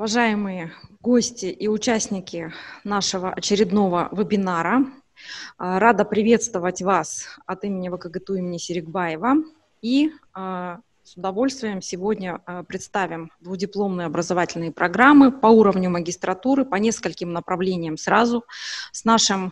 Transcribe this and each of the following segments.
Уважаемые гости и участники нашего очередного вебинара, рада приветствовать вас от имени ВКГТУ имени Серикбаева и с удовольствием сегодня представим двудипломные образовательные программы по уровню магистратуры, по нескольким направлениям сразу с нашим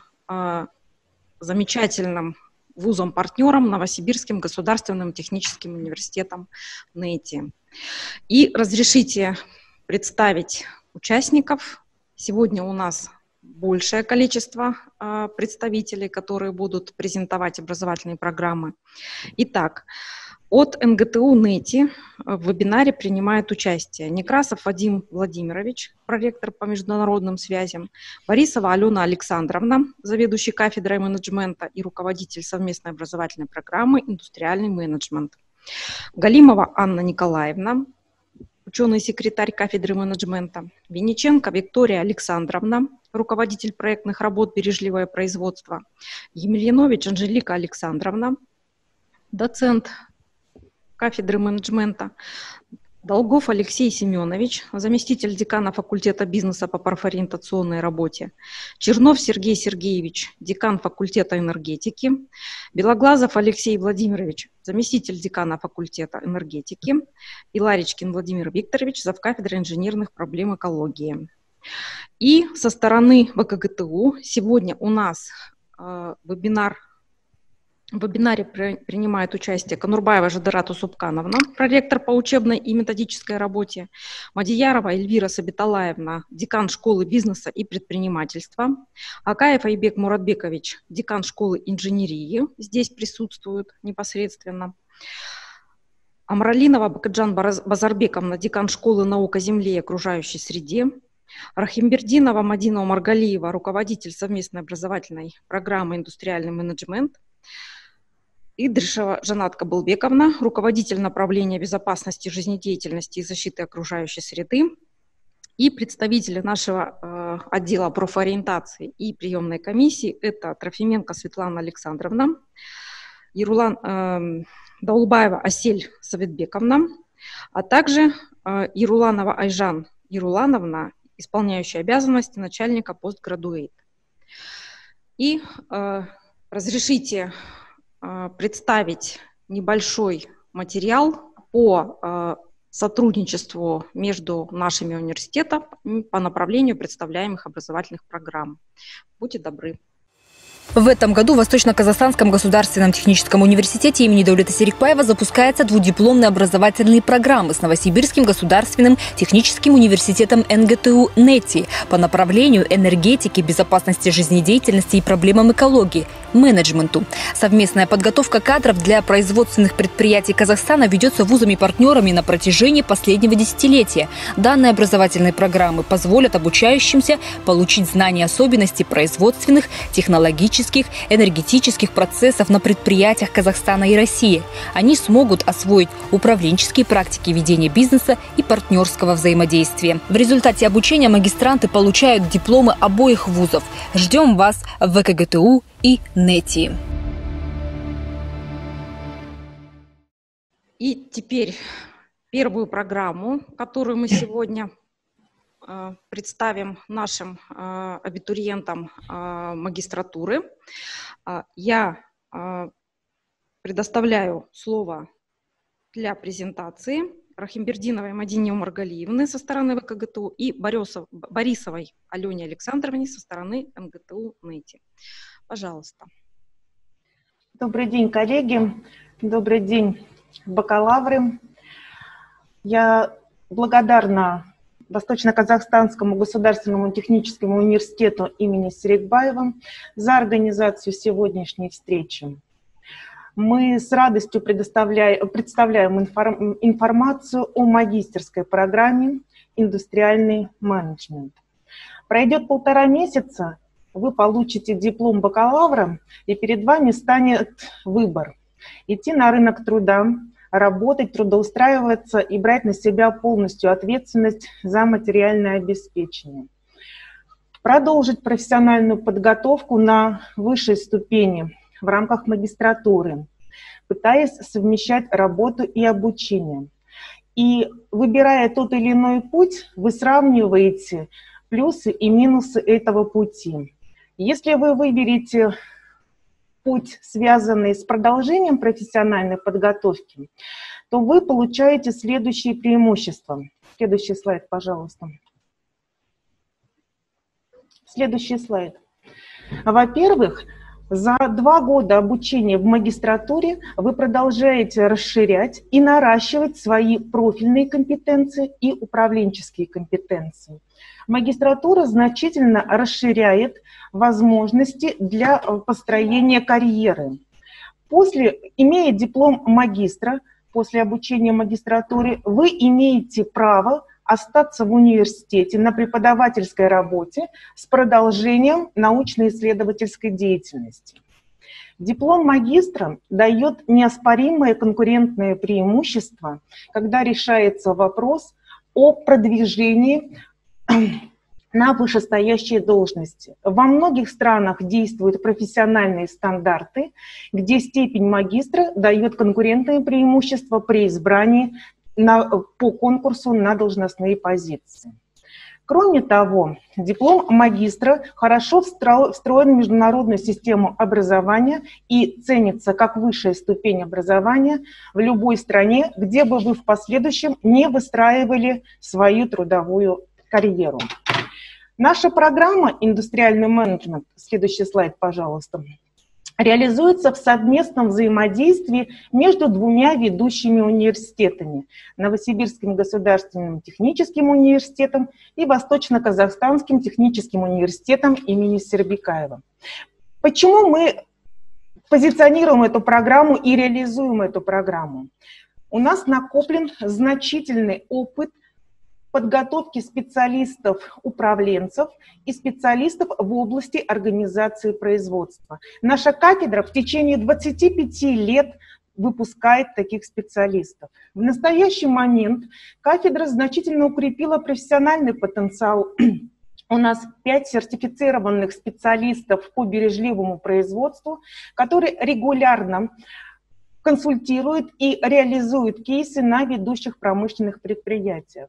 замечательным вузом-партнером Новосибирским государственным техническим университетом НЭТИ. И разрешите представить участников. Сегодня у нас большее количество представителей, которые будут презентовать образовательные программы. Итак, от НГТУ НЭТИ в вебинаре принимает участие Некрасов Вадим Владимирович, проректор по международным связям, Борисова Алена Александровна, заведующий кафедрой менеджмента и руководитель совместной образовательной программы «Индустриальный менеджмент», Галимова Анна Николаевна, ученый-секретарь кафедры менеджмента, Винниченко Виктория Александровна, руководитель проектных работ «Бережливое производство», Емельянович Анжелика Александровна, доцент кафедры менеджмента, Долгов Алексей Семенович, заместитель декана факультета бизнеса по профориентационной работе, Чернов Сергей Сергеевич, декан факультета энергетики, Белоглазов Алексей Владимирович, заместитель декана факультета энергетики, и Ларичкин Владимир Викторович, завкафедры инженерных проблем экологии. И со стороны ВКГТУ сегодня у нас в вебинаре принимает участие Конурбаева Жадыра Тусупкановна, проректор по учебной и методической работе, Мадиярова Эльвира Сабиталаевна, декан школы бизнеса и предпринимательства, Акаев Айбек Муратбекович, декан школы инженерии, здесь присутствует непосредственно, Амралинова Бакаджан Базарбековна, декан школы наук о земле и окружающей среде, Рахимбердинова Мадина Умаргалиева, руководитель совместной образовательной программы «Индустриальный менеджмент», Идришева Жанат Кабылбековна, руководитель направления безопасности жизнедеятельности и защиты окружающей среды, и представители нашего отдела профориентации и приемной комиссии – это Трофименко Светлана Александровна, Даулбаева Асель Советбековна, а также Яруланова Айжан Ярулановна, исполняющая обязанности начальника постградуэйт. И разрешите представить небольшой материал по сотрудничеству между нашими университетами по направлению представляемых образовательных программ. Будьте добры. В этом году в Восточно-Казахстанском государственном техническом университете имени Даулета Серикбаева запускаются двудипломные образовательные программы с Новосибирским государственным техническим университетом НГТУ НЭТИ по направлению энергетики, безопасности жизнедеятельности и проблемам экологии, менеджменту. Совместная подготовка кадров для производственных предприятий Казахстана ведется вузами-партнерами на протяжении последнего десятилетия. Данные образовательные программы позволят обучающимся получить знания особенностей производственных, технологических, энергетических процессов на предприятиях Казахстана и России. Они смогут освоить управленческие практики ведения бизнеса и партнерского взаимодействия. В результате обучения магистранты получают дипломы обоих вузов. Ждем вас в ВКГТУ и НЭТИ. И теперь первую программу, которую мы сегодня представим нашим абитуриентам магистратуры. Я предоставляю слово для презентации Рахимбердиновой Мадине Умаргалиевны со стороны ВКГТУ и Борисовой Алене Александровне со стороны НГТУ НЭТИ. Пожалуйста. Добрый день, коллеги. Добрый день, бакалавры. Я благодарна Восточно-Казахстанскому государственному техническому университету имени Серикбаева за организацию сегодняшней встречи. Мы с радостью представляем информацию о магистерской программе «Индустриальный менеджмент». Пройдет 1,5 месяца, вы получите диплом бакалавра, и перед вами станет выбор – идти на рынок труда, работать, трудоустраиваться и брать на себя полностью ответственность за материальное обеспечение. Продолжить профессиональную подготовку на высшей ступени в рамках магистратуры, пытаясь совмещать работу и обучение. И выбирая тот или иной путь, вы сравниваете плюсы и минусы этого пути. Если вы выберете путь, связанный с продолжением профессиональной подготовки, то вы получаете следующие преимущества. Следующий слайд, пожалуйста. Следующий слайд. Во-первых, за 2 года обучения в магистратуре вы продолжаете расширять и наращивать свои профильные компетенции и управленческие компетенции. Магистратура значительно расширяет возможности для построения карьеры. Имея диплом магистра, после обучения в магистратуре, вы имеете право остаться в университете на преподавательской работе с продолжением научно-исследовательской деятельности. Диплом магистра дает неоспоримое конкурентное преимущество, когда решается вопрос о продвижении на вышестоящие должности. Во многих странах действуют профессиональные стандарты, где степень магистра дает конкурентное преимущество при избрании по конкурсу на должностные позиции. Кроме того, диплом магистра хорошо встроен в международную систему образования и ценится как высшая ступень образования в любой стране, где бы вы в последующем не выстраивали свою трудовую карьеру. Наша программа «Индустриальный менеджмент», следующий слайд, пожалуйста, реализуется в совместном взаимодействии между 2 ведущими университетами – Новосибирским государственным техническим университетом и Восточно-Казахстанским техническим университетом имени Сербикаева. Почему мы позиционируем эту программу и реализуем эту программу? У нас накоплен значительный опыт подготовки специалистов-управленцев и специалистов в области организации производства. Наша кафедра в течение 25 лет выпускает таких специалистов. В настоящий момент кафедра значительно укрепила профессиональный потенциал. У нас 5 сертифицированных специалистов по бережливому производству, которые регулярно консультируют и реализуют кейсы на ведущих промышленных предприятиях.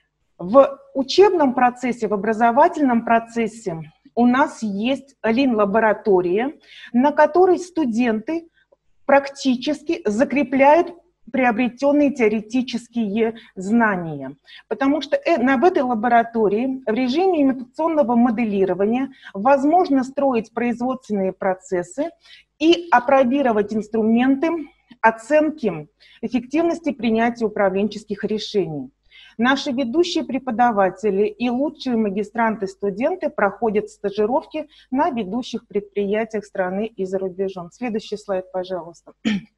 В учебном процессе, в образовательном процессе у нас есть лаборатория, на которой студенты практически закрепляют приобретенные теоретические знания. Потому что в этой лаборатории в режиме имитационного моделирования возможно строить производственные процессы и апробировать инструменты оценки эффективности принятия управленческих решений. Наши ведущие преподаватели и лучшие магистранты-студенты проходят стажировки на ведущих предприятиях страны и за рубежом. Следующий слайд, пожалуйста.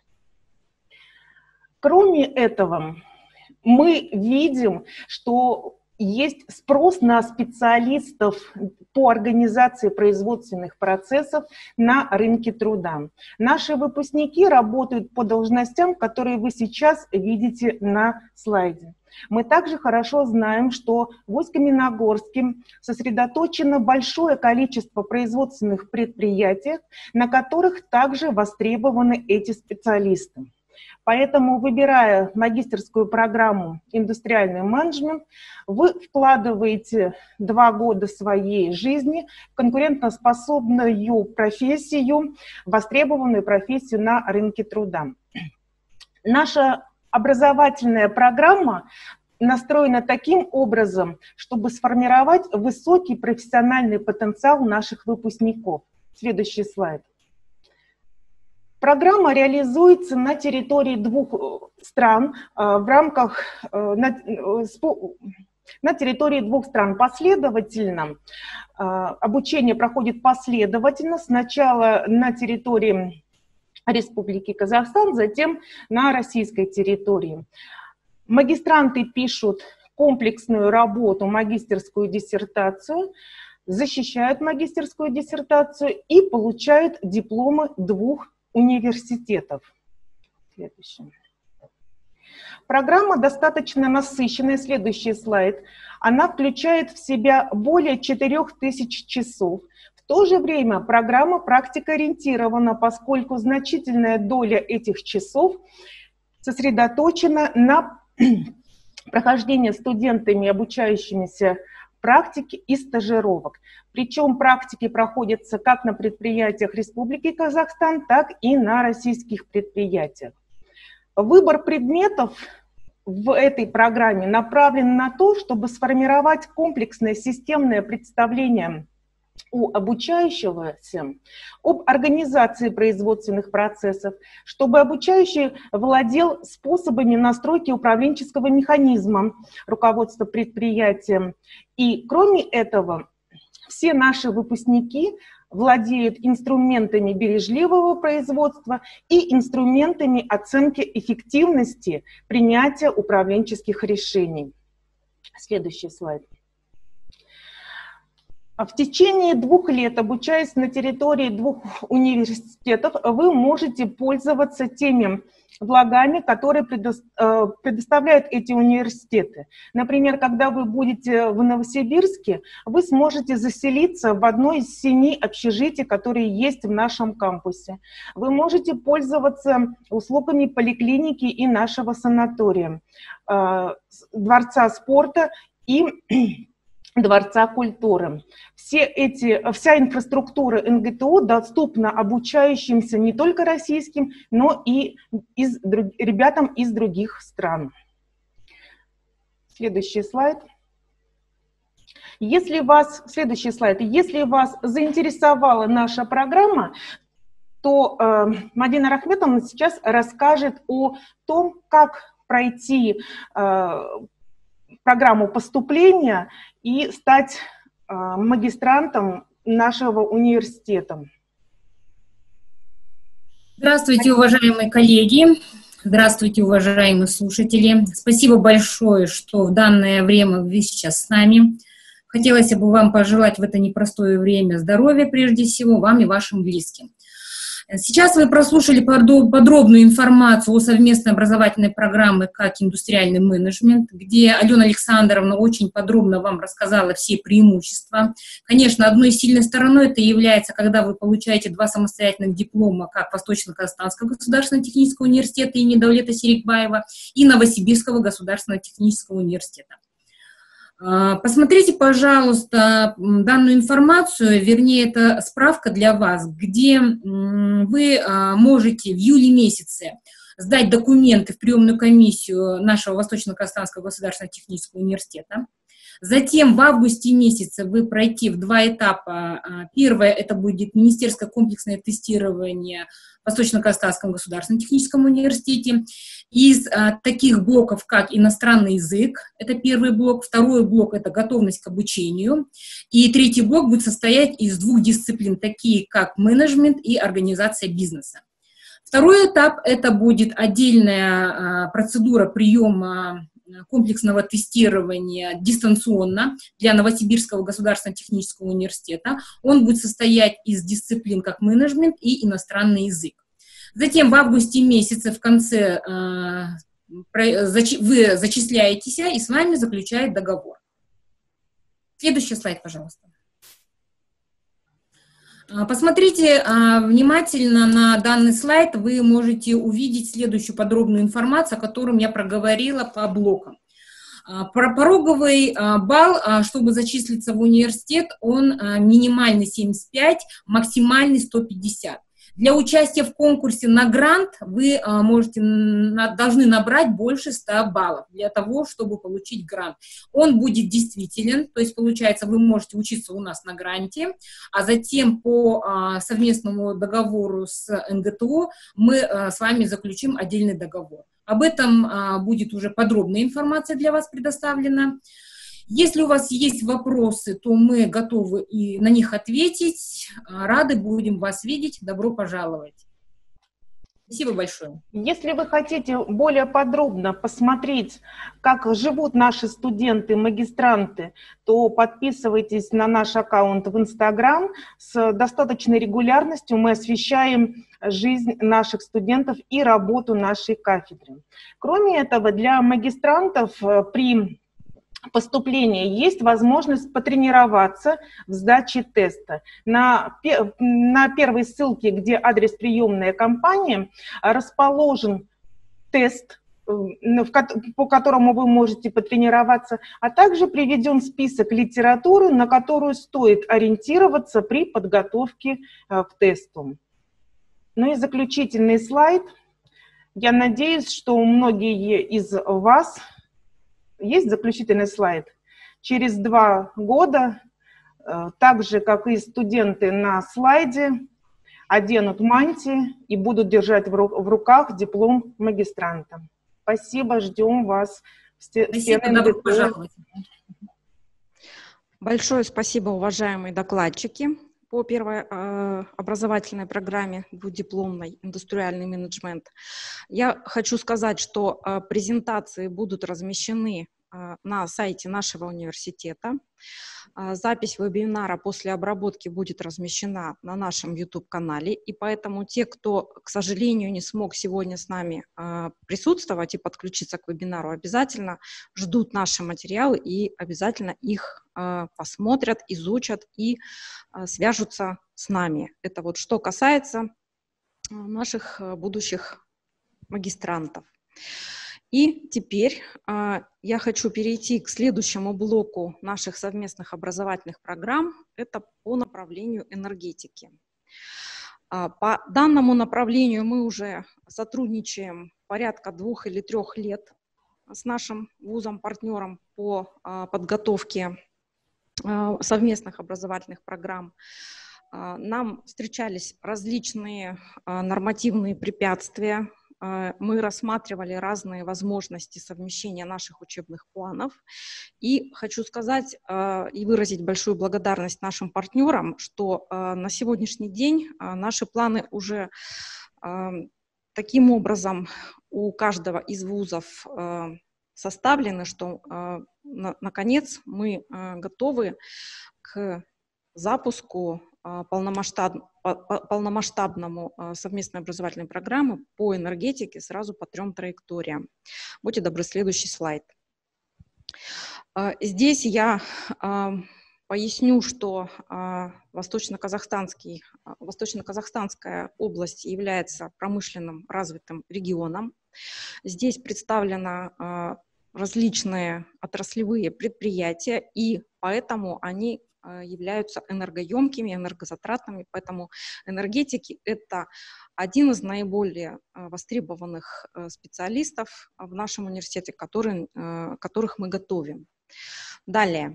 Кроме этого, мы видим, что есть спрос на специалистов по организации производственных процессов на рынке труда. Наши выпускники работают по должностям, которые вы сейчас видите на слайде. Мы также хорошо знаем, что в Усть-Каменогорске сосредоточено большое количество производственных предприятий, на которых также востребованы эти специалисты. Поэтому, выбирая магистерскую программу «Индустриальный менеджмент», вы вкладываете 2 года своей жизни в конкурентоспособную профессию, востребованную профессию на рынке труда. Наша образовательная программа настроена таким образом, чтобы сформировать высокий профессиональный потенциал наших выпускников. Следующий слайд. Программа реализуется на территории 2 стран, на территории 2 стран последовательно. Обучение проходит последовательно. Сначала на территории Республики Казахстан, затем на российской территории. Магистранты пишут комплексную работу, магистерскую диссертацию, защищают магистерскую диссертацию и получают дипломы 2 университетов. Следующий. Программа достаточно насыщенная. Следующий слайд. Она включает в себя более 4000 часов. В то же время программа практикоориентирована, поскольку значительная доля этих часов сосредоточена на прохождение студентами, обучающимися практики и стажировок. Причем практики проходятся как на предприятиях Республики Казахстан, так и на российских предприятиях. Выбор предметов в этой программе направлен на то, чтобы сформировать комплексное системное представление у обучающегося об организации производственных процессов, чтобы обучающий владел способами настройки управленческого механизма руководства предприятием. И кроме этого, все наши выпускники владеют инструментами бережливого производства и инструментами оценки эффективности принятия управленческих решений. Следующий слайд. В течение 2 лет, обучаясь на территории 2 университетов, вы можете пользоваться теми благами, которые предоставляют эти университеты. Например, когда вы будете в Новосибирске, вы сможете заселиться в одно из 7 общежитий, которые есть в нашем кампусе. Вы можете пользоваться услугами поликлиники и нашего санатория, дворца спорта и Дворца культуры. Вся инфраструктура НГТУ доступна обучающимся не только российским, но и ребятам из других стран. Следующий слайд. Следующий слайд. Если вас заинтересовала наша программа, то Мадина Рахметовна сейчас расскажет о том, как пройти программу поступления и стать магистрантом нашего университета. Здравствуйте, уважаемые коллеги! Здравствуйте, уважаемые слушатели! Спасибо большое, что в данное время вы сейчас с нами. Хотелось бы вам пожелать в это непростое время здоровья, прежде всего, вам и вашим близким. Сейчас вы прослушали подробную информацию о совместной образовательной программе «Как индустриальный менеджмент», где Алена Александровна очень подробно вам рассказала все преимущества. Конечно, одной сильной стороной это является, когда вы получаете 2 самостоятельных диплома как Восточно-Казахстанского государственного технического университета имени Даулета Серикбаева и Новосибирского государственного технического университета. Посмотрите, пожалуйста, данную информацию, вернее, это справка для вас, где вы можете в июле месяце сдать документы в приемную комиссию нашего Восточно-Казахстанского государственного технического университета. Затем в августе месяце вы пройти в 2 этапа. Первое – это будет министерское комплексное тестирование в Восточно-Казахстанском государственном техническом университете. Из таких блоков, как иностранный язык, это первый блок. Второй блок – это готовность к обучению. И третий блок будет состоять из 2 дисциплин, такие как менеджмент и организация бизнеса. Второй этап – это будет отдельная процедура приема комплексного тестирования дистанционно для Новосибирского государственного технического университета. Он будет состоять из дисциплин как менеджмент и иностранный язык. Затем в августе месяце в конце вы зачисляетесь, и с вами заключает договор. Следующий слайд, пожалуйста. Посмотрите внимательно на данный слайд, вы можете увидеть следующую подробную информацию, о которой я проговорила по блокам. Пороговый балл, чтобы зачислиться в университет, он минимальный 75, максимальный 150. Для участия в конкурсе на грант вы должны набрать больше 100 баллов для того, чтобы получить грант. Он будет действителен, то есть, получается, вы можете учиться у нас на гранте, а затем по совместному договору с НГТУ мы с вами заключим отдельный договор. Об этом будет уже подробная информация для вас предоставлена. Если у вас есть вопросы, то мы готовы и на них ответить. Рады будем вас видеть. Добро пожаловать. Спасибо большое. Если вы хотите более подробно посмотреть, как живут наши студенты, магистранты, то подписывайтесь на наш аккаунт в Instagram. С достаточной регулярностью мы освещаем жизнь наших студентов и работу нашей кафедры. Кроме этого, для магистрантов при поступления есть возможность потренироваться в сдаче теста. На первой ссылке, где адрес приемная компания, расположен тест по которому вы можете потренироваться, а также приведен список литературы, на которую стоит ориентироваться при подготовке к тесту. Ну и заключительный слайд. Я надеюсь, что многие из вас... Есть заключительный слайд? Через 2 года, так же, как и студенты на слайде, оденут мантии и будут держать в руках диплом магистранта. Спасибо, ждем вас в Спасибо, добро пожаловать. Большое спасибо, уважаемые докладчики по первой образовательной программе двухдипломной «Индустриальный менеджмент». Я хочу сказать, что презентации будут размещены на сайте нашего университета. Запись вебинара после обработки будет размещена на нашем YouTube-канале, и поэтому те, кто, к сожалению, не смог сегодня с нами присутствовать и подключиться к вебинару, обязательно ждут наши материалы и обязательно их посмотрят, изучат и свяжутся с нами. Это вот что касается наших будущих магистрантов. И теперь я хочу перейти к следующему блоку наших совместных образовательных программ. Это по направлению энергетики. По данному направлению мы уже сотрудничаем порядка 2 или 3 лет с нашим вузом-партнером по подготовке совместных образовательных программ. Нам встречались различные нормативные препятствия. Мы рассматривали разные возможности совмещения наших учебных планов. И хочу сказать и выразить большую благодарность нашим партнерам, что на сегодняшний день наши планы уже таким образом у каждого из вузов составлены, что наконец мы готовы к запуску полномасштабному совместной образовательной программы по энергетике сразу по 3 траекториям. Будьте добры, следующий слайд. Здесь я поясню, что Восточно-Казахстанская область является промышленным развитым регионом. Здесь представлены различные отраслевые предприятия, и поэтому они являются энергоемкими, энергозатратными, поэтому энергетики – это один из наиболее востребованных специалистов в нашем университете, которых мы готовим. Далее.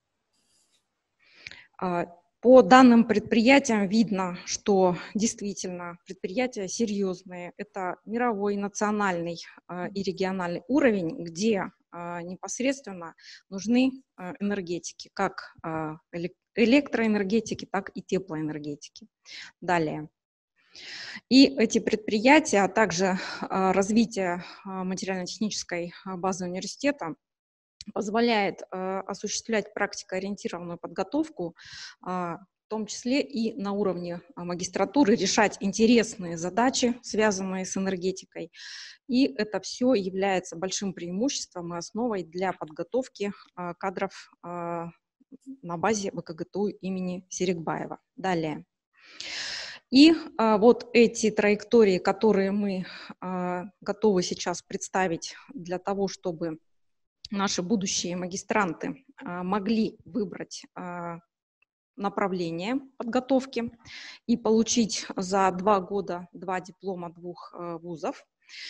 По данным предприятиям видно, что действительно предприятия серьезные. Это мировой, национальный и региональный уровень, где непосредственно нужны энергетики, как электроэнергетики, так и теплоэнергетики. Далее. И эти предприятия, а также развитие материально-технической базы университета позволяет осуществлять практикоориентированную подготовку, в том числе и на уровне магистратуры, решать интересные задачи, связанные с энергетикой. И это все является большим преимуществом и основой для подготовки кадров на базе ВКГТУ имени Серикбаева. Далее. И вот эти траектории, которые мы готовы сейчас представить для того, чтобы наши будущие магистранты могли выбрать направление подготовки и получить за 2 года 2 диплома 2 вузов.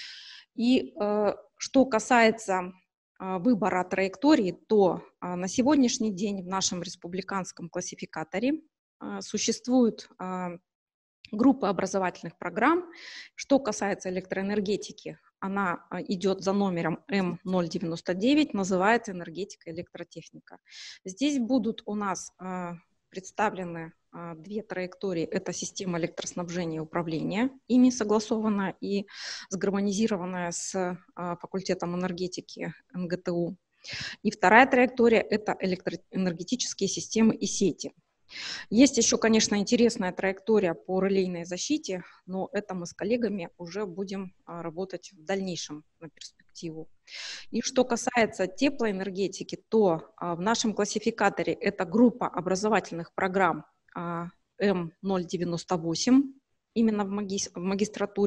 И что касается выбора траектории, то на сегодняшний день в нашем республиканском классификаторе существует группы образовательных программ. Что касается электроэнергетики, она идет за номером М099, называется энергетика и электротехника. Здесь будут у нас представлены 2 траектории. Это система электроснабжения и управления, ими согласованная и сгармонизированная с факультетом энергетики НГТУ. И 2 траектория – это электроэнергетические системы и сети. Есть еще, конечно, интересная траектория по релейной защите, но это мы с коллегами уже будем работать в дальнейшем на перспективу. И что касается теплоэнергетики, то в нашем классификаторе это группа образовательных программ М098, именно в магистратуре.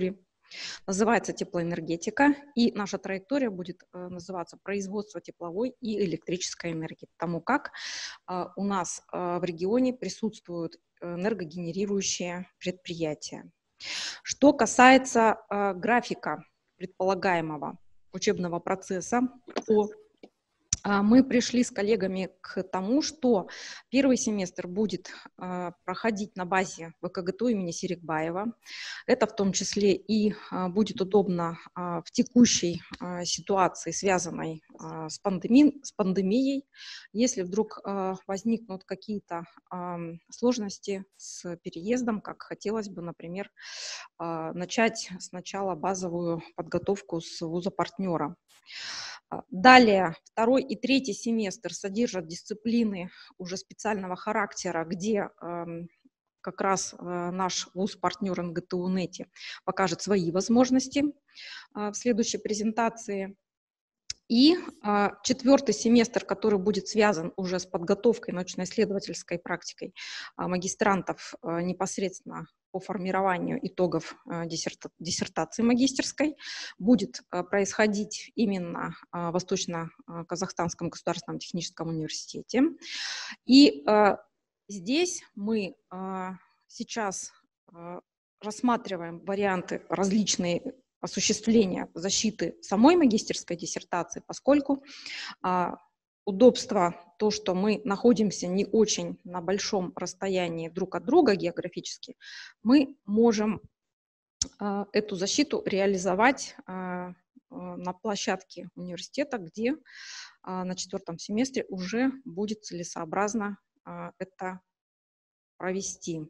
Называется теплоэнергетика, и наша траектория будет называться производство тепловой и электрической энергии, потому как у нас в регионе присутствуют энергогенерирующие предприятия. Что касается графика предполагаемого учебного процесса, то мы пришли с коллегами к тому, что первый семестр будет проходить на базе ВКГТУ имени Серикбаева. Это в том числе и будет удобно в текущей ситуации, связанной с пандемией. Если вдруг возникнут какие-то сложности с переездом, как хотелось бы, например, начать сначала базовую подготовку с вуза-партнера. Далее, второй и третий семестр содержат дисциплины уже специального характера, где как раз наш вуз-партнер НГТУ НЭТИ покажет свои возможности в следующей презентации. И четвертый семестр, который будет связан уже с подготовкой научно-исследовательской практикой магистрантов непосредственно по формированию итогов диссертации магистерской, будет происходить именно в Восточно-Казахстанском государственном техническом университете. И здесь мы сейчас рассматриваем варианты различные осуществления защиты самой магистерской диссертации, поскольку удобство, то, что мы находимся не очень на большом расстоянии друг от друга географически, мы можем эту защиту реализовать на площадке университета, где на четвертом семестре уже будет целесообразно это провести.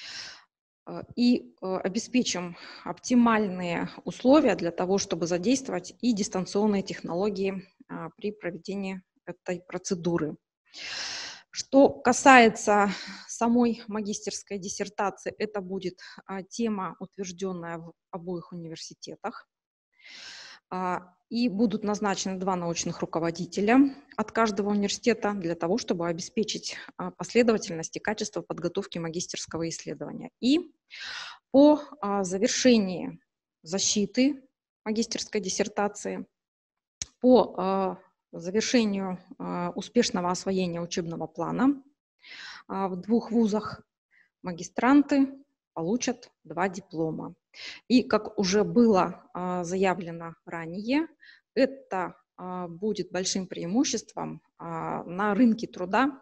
И обеспечим оптимальные условия для того, чтобы задействовать и дистанционные технологии при проведении этой процедуры. Что касается самой магистерской диссертации, это будет тема, утвержденная в обоих университетах. И будут назначены 2 научных руководителя от каждого университета для того, чтобы обеспечить последовательность и качество подготовки магистерского исследования. И по завершении защиты магистерской диссертации, по завершению успешного освоения учебного плана в 2 вузах магистранты получат 2 диплома. И, как уже было заявлено ранее, это будет большим преимуществом на рынке труда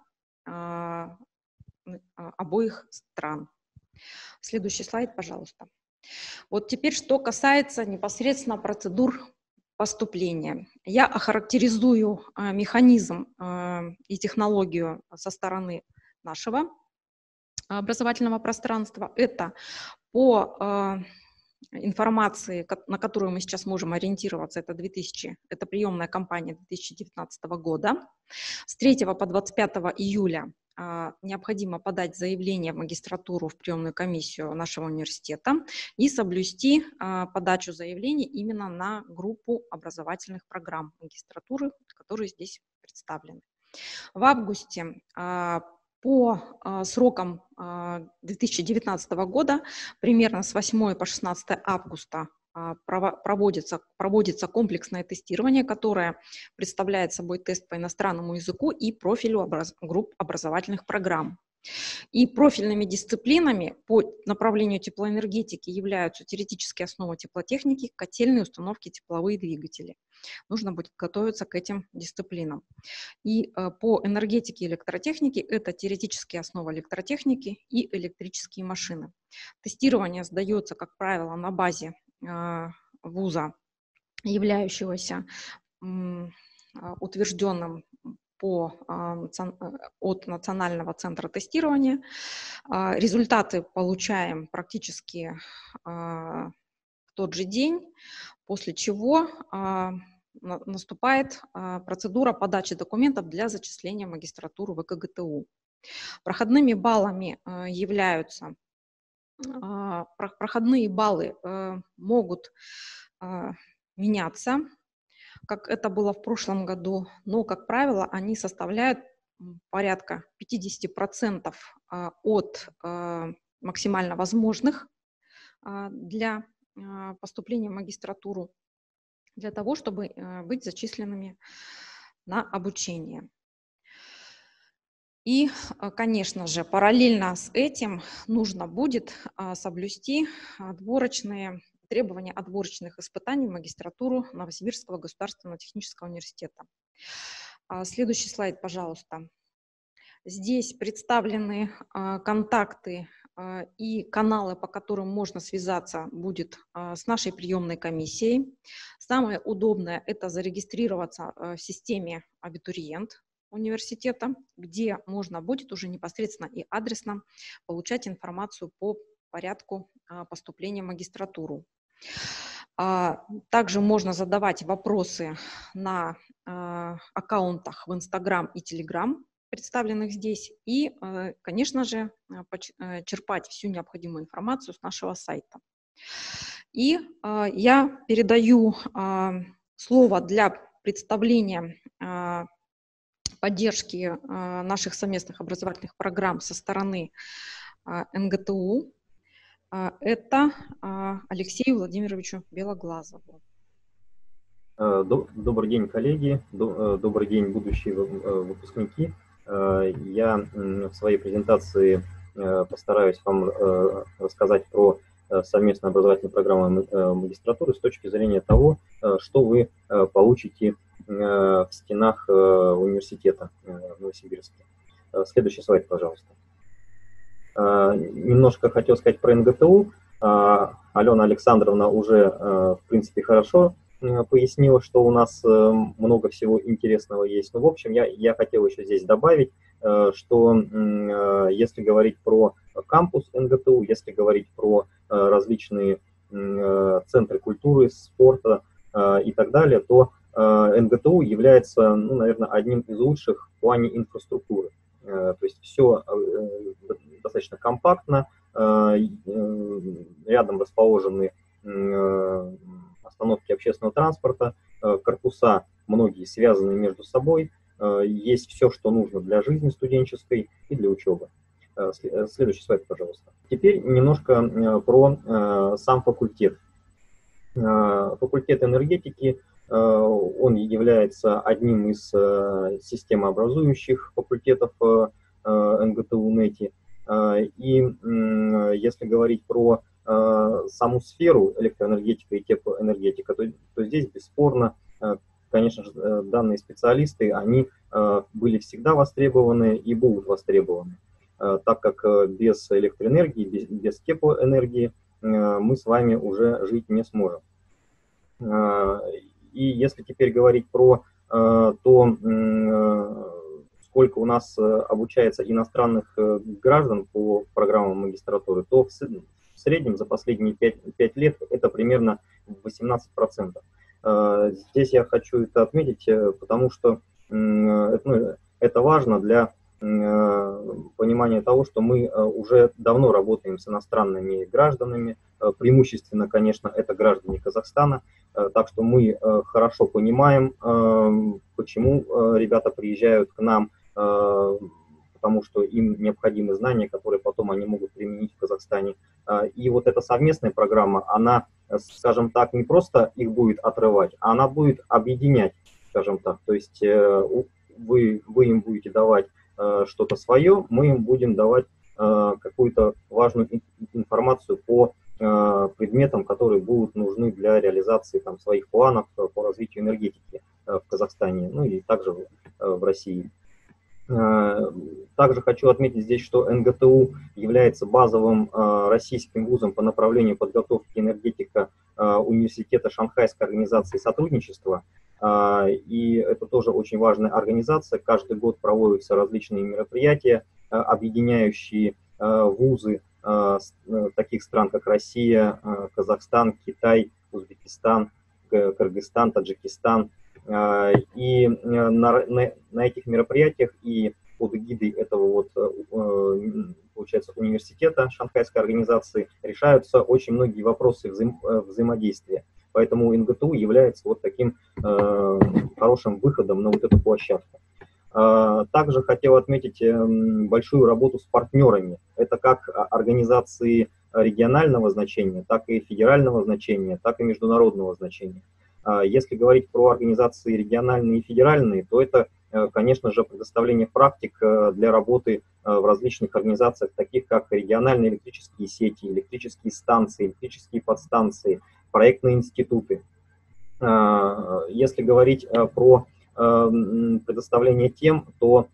обоих стран. Следующий слайд, пожалуйста. Вот теперь, что касается непосредственно процедур поступления. Я охарактеризую механизм и технологию со стороны нашего образовательного пространства. Это по информации, на которую мы сейчас можем ориентироваться, это приемная кампания 2019 года. С 3 по 25 июля необходимо подать заявление в магистратуру в приемную комиссию нашего университета и соблюсти подачу заявлений именно на группу образовательных программ магистратуры, которые здесь представлены. В августе по срокам 2019 года, примерно с 8 по 16 августа, проводится комплексное тестирование, которое представляет собой тест по иностранному языку и профилю групп образовательных программ. И профильными дисциплинами по направлению теплоэнергетики являются теоретические основы теплотехники, котельные установки, тепловые двигатели. Нужно будет готовиться к этим дисциплинам. И по энергетике и электротехнике это теоретические основы электротехники и электрические машины. Тестирование сдается, как правило, на базе вуза, являющегося утвержденным от Национального центра тестирования. Результаты получаем практически в тот же день, после чего наступает процедура подачи документов для зачисления в магистратуру ВКГТУ. Проходными баллами являются, проходные баллы могут меняться, как это было в прошлом году, но, как правило, они составляют порядка 50% от максимально возможных для поступления в магистратуру для того, чтобы быть зачисленными на обучение. И, конечно же, параллельно с этим нужно будет соблюсти требования отборочных испытаний в магистратуру Новосибирского государственного технического университета. Следующий слайд, пожалуйста. Здесь представлены контакты и каналы, по которым можно связаться будет с нашей приемной комиссией. Самое удобное – это зарегистрироваться в системе «Абитуриент» университета, где можно будет уже непосредственно и адресно получать информацию по порядку поступления в магистратуру. Также можно задавать вопросы на аккаунтах в Instagram и Telegram, представленных здесь, и, конечно же, черпать всю необходимую информацию с нашего сайта. И я передаю слово для представления поддержки наших совместных образовательных программ со стороны НГТУ. Это Алексею Владимировичу Белоглазову. Добрый день, коллеги, добрый день, будущие выпускники. Я в своей презентации постараюсь вам рассказать про совместную образовательную программу магистратуры с точки зрения того, что вы получите в стенах университета в Новосибирске. Следующий слайд, пожалуйста. Немножко хотел сказать про НГТУ. Алена Александровна уже, в принципе, хорошо пояснила, что у нас много всего интересного есть. Ну, в общем, я хотел еще здесь добавить, что если говорить про кампус НГТУ, если говорить про различные центры культуры, спорта и так далее, то НГТУ является, ну, наверное, одним из лучших в плане инфраструктуры. То есть все достаточно компактно, рядом расположены остановки общественного транспорта, корпуса многие связаны между собой, есть все, что нужно для жизни студенческой и для учебы. Следующий слайд, пожалуйста. Теперь немножко про сам факультет. Факультет энергетики, он является одним из системообразующих факультетов НГТУ НЭТИ. И если говорить про саму сферу электроэнергетика и теплоэнергетика, то здесь бесспорно, конечно же, данные специалисты, они были всегда востребованы и будут востребованы, так как без электроэнергии, без теплоэнергии мы с вами уже жить не сможем. И если теперь говорить про то, сколько у нас обучается иностранных граждан по программам магистратуры, то в среднем за последние 5 лет это примерно 18%. Здесь я хочу это отметить, потому что это важно для понимания того, что мы уже давно работаем с иностранными гражданами, преимущественно, конечно, это граждане Казахстана, так что мы хорошо понимаем, почему ребята приезжают к нам, потому что им необходимы знания, которые потом они могут применить в Казахстане. И вот эта совместная программа, она, скажем так, не просто их будет отрывать, а она будет объединять, скажем так. То есть вы им будете давать что-то свое, мы им будем давать какую-то важную информацию по предметам, которые будут нужны для реализации там своих планов по развитию энергетики в Казахстане, ну и также в России. Также хочу отметить здесь, что НГТУ является базовым российским вузом по направлению подготовки энергетика университета Шанхайской организации сотрудничества. И это тоже очень важная организация. Каждый год проводятся различные мероприятия, объединяющие вузы таких стран, как Россия, Казахстан, Китай, Узбекистан, Кыргызстан, Таджикистан. И на этих мероприятиях и под эгидой этого получается, университета Шанхайской организации решаются очень многие вопросы взаимодействия. Поэтому НГТУ является вот таким хорошим выходом на вот эту площадку. Также хотел отметить большую работу с партнерами. Это как организации регионального значения, так и федерального значения, так и международного значения. Если говорить про организации региональные и федеральные, то это, конечно же, предоставление практик для работы в различных организациях, таких как региональные электрические сети, электрические станции, электрические подстанции, проектные институты. Если говорить про предоставление тем, то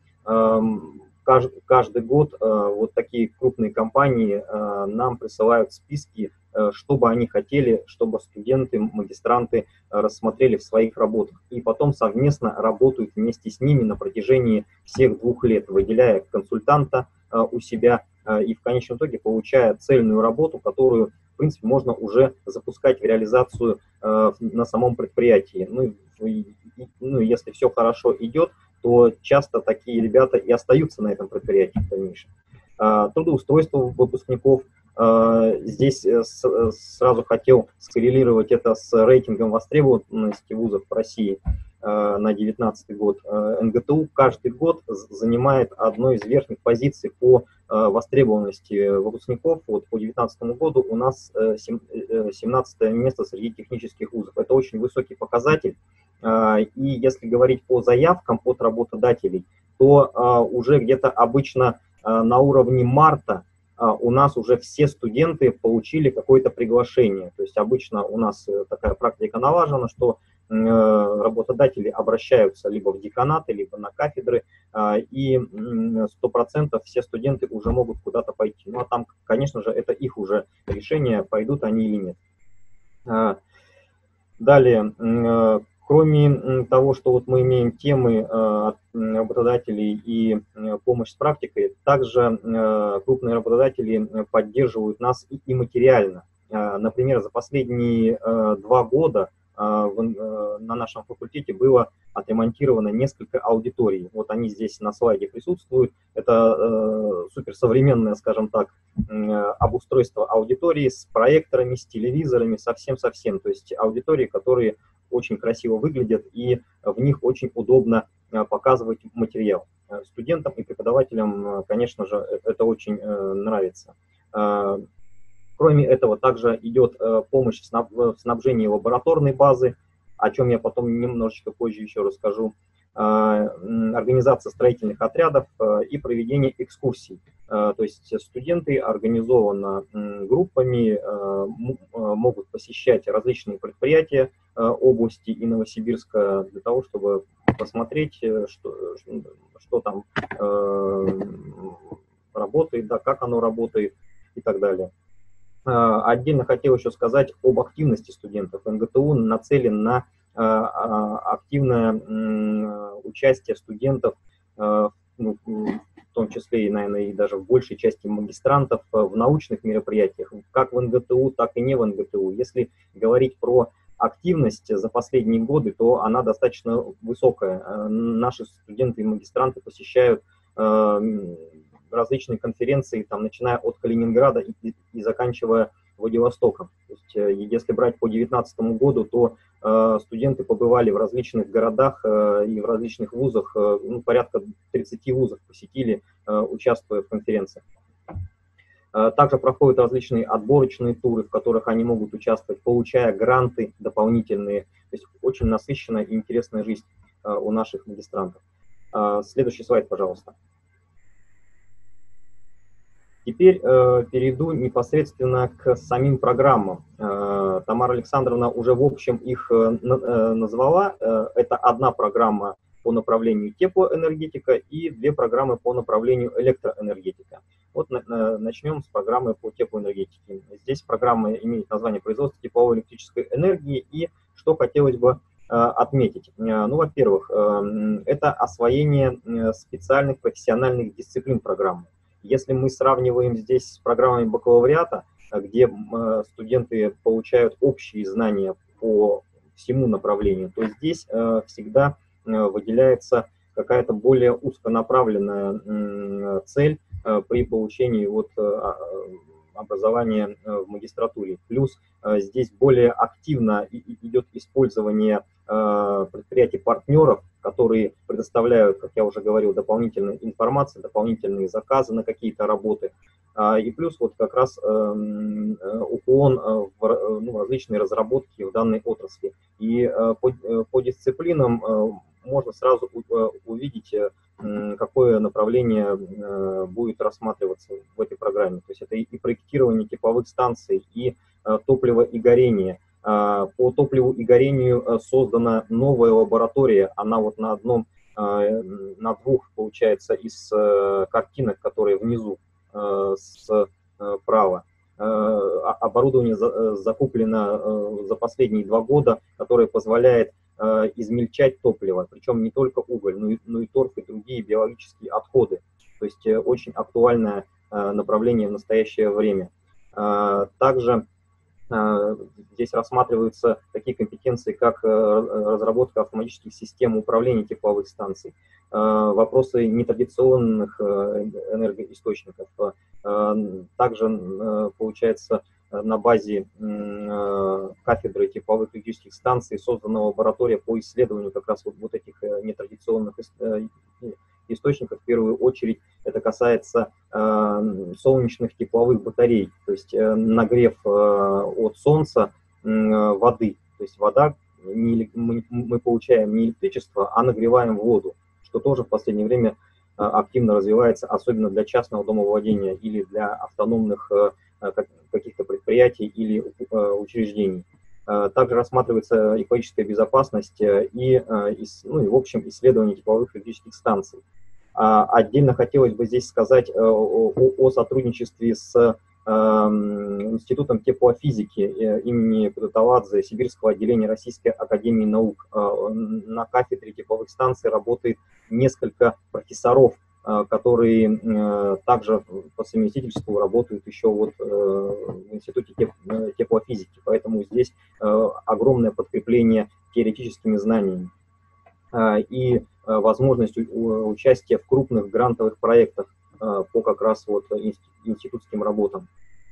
каждый год вот такие крупные компании нам присылают списки, что бы они хотели, чтобы студенты, магистранты рассмотрели в своих работах. И потом совместно работают вместе с ними на протяжении всех 2 лет, выделяя консультанта у себя и в конечном итоге получая цельную работу, которую, в принципе, можно уже запускать в реализацию на самом предприятии. Ну, если все хорошо идет, то часто такие ребята и остаются на этом предприятии в дальнейшем. Трудоустройство выпускников. Здесь сразу хотел скоррелировать это с рейтингом востребованности вузов в России на 2019 год. НГТУ каждый год занимает одну из верхних позиций по востребованности выпускников. Вот по 2019 году у нас 17 место среди технических вузов. Это очень высокий показатель. И если говорить по заявкам от работодателей, то уже где-то обычно на уровне марта у нас уже все студенты получили какое-то приглашение. То есть обычно у нас такая практика налажена, что работодатели обращаются либо в деканаты, либо на кафедры, и 100% все студенты уже могут куда-то пойти. Ну а там, конечно же, это их уже решение, пойдут они или нет. Далее, кроме того, что вот мы имеем темы от работодателей и помощь с практикой, также крупные работодатели поддерживают нас и материально. Например, за последние 2 года на нашем факультете было отремонтировано несколько аудиторий. Вот они здесь на слайде присутствуют. Это суперсовременное, скажем так, обустройство аудитории с проекторами, с телевизорами, совсем-совсем. То есть аудитории, которые очень красиво выглядят, и в них очень удобно показывать материал. Студентам и преподавателям, конечно же, это очень нравится. Кроме этого, также идет помощь в снабжении лабораторной базы, о чем я потом немножечко позже еще расскажу. Организация строительных отрядов и проведение экскурсий. То есть студенты организованно группами могут посещать различные предприятия области и Новосибирска для того, чтобы посмотреть, что там работает, да, как оно работает и так далее. Отдельно хотел еще сказать об активности студентов. НГТУ нацелен на активное участие студентов, в том числе и, наверное, и даже в большей части магистрантов, в научных мероприятиях, как в НГТУ, так и не в НГТУ. Если говорить про активность за последние годы, то она достаточно высокая. Наши студенты и магистранты посещают различные конференции, там, начиная от Калининграда и заканчивая Владивостоком. То есть, если брать по 2019 году, то студенты побывали в различных городах и в различных вузах, порядка 30 вузов посетили, участвуя в конференциях. Также проходят различные отборочные туры, в которых они могут участвовать, получая гранты дополнительные. То есть очень насыщенная и интересная жизнь у наших магистрантов. Следующий слайд, пожалуйста. Теперь перейду непосредственно к самим программам. Тамара Александровна уже в общем их назвала. Это одна программа по направлению теплоэнергетика и 2 программы по направлению электроэнергетика. Вот начнем с программы по теплоэнергетике. Здесь программа имеет название «Производство тепловой электрической энергии». И что хотелось бы отметить? Ну, во-первых, это освоение специальных профессиональных дисциплин программы. Если мы сравниваем здесь с программами бакалавриата, где студенты получают общие знания по всему направлению, то здесь всегда выделяется какая-то более узконаправленная цель при получении образования в магистратуре. Плюс здесь более активно идет использование предприятий-партнеров, которые предоставляют, как я уже говорил, дополнительную информацию, дополнительные заказы на какие-то работы. И плюс вот как раз уклон в различные разработки в данной отрасли. И по дисциплинам можно сразу увидеть, какое направление будет рассматриваться в этой программе. То есть это и проектирование тепловых станций, и топливо и горение. По топливу и горению создана новая лаборатория. Она вот на двух, получается, из картинок, которые внизу справа. Оборудование закуплено за последние 2 года, которое позволяет измельчать топливо, причем не только уголь, но и торф и другие биологические отходы. То есть очень актуальное направление в настоящее время. Также здесь рассматриваются такие компетенции, как разработка автоматических систем управления тепловых станций, вопросы нетрадиционных энергоисточников. Также, получается, на базе кафедры тепловых электрических станций создана лаборатория по исследованию как раз вот этих нетрадиционных источников. В первую очередь это касается солнечных тепловых батарей, то есть нагрев от солнца воды. То есть вода, мы получаем не электричество, а нагреваем воду, что тоже в последнее время активно развивается, особенно для частного домовладения или для автономных каких-то предприятий или учреждений. Также рассматривается экологическая безопасность и в общем, исследование тепловых электрических станций. Отдельно хотелось бы здесь сказать о сотрудничестве с Институтом теплофизики имени Кудаталадзе Сибирского отделения Российской академии наук. На кафедре тепловых станций работает несколько профессоров, которые также по совместительству работают еще вот в Институте теплофизики. Поэтому здесь огромное подкрепление теоретическими знаниями и возможность участия в крупных грантовых проектах по как раз вот институтским работам.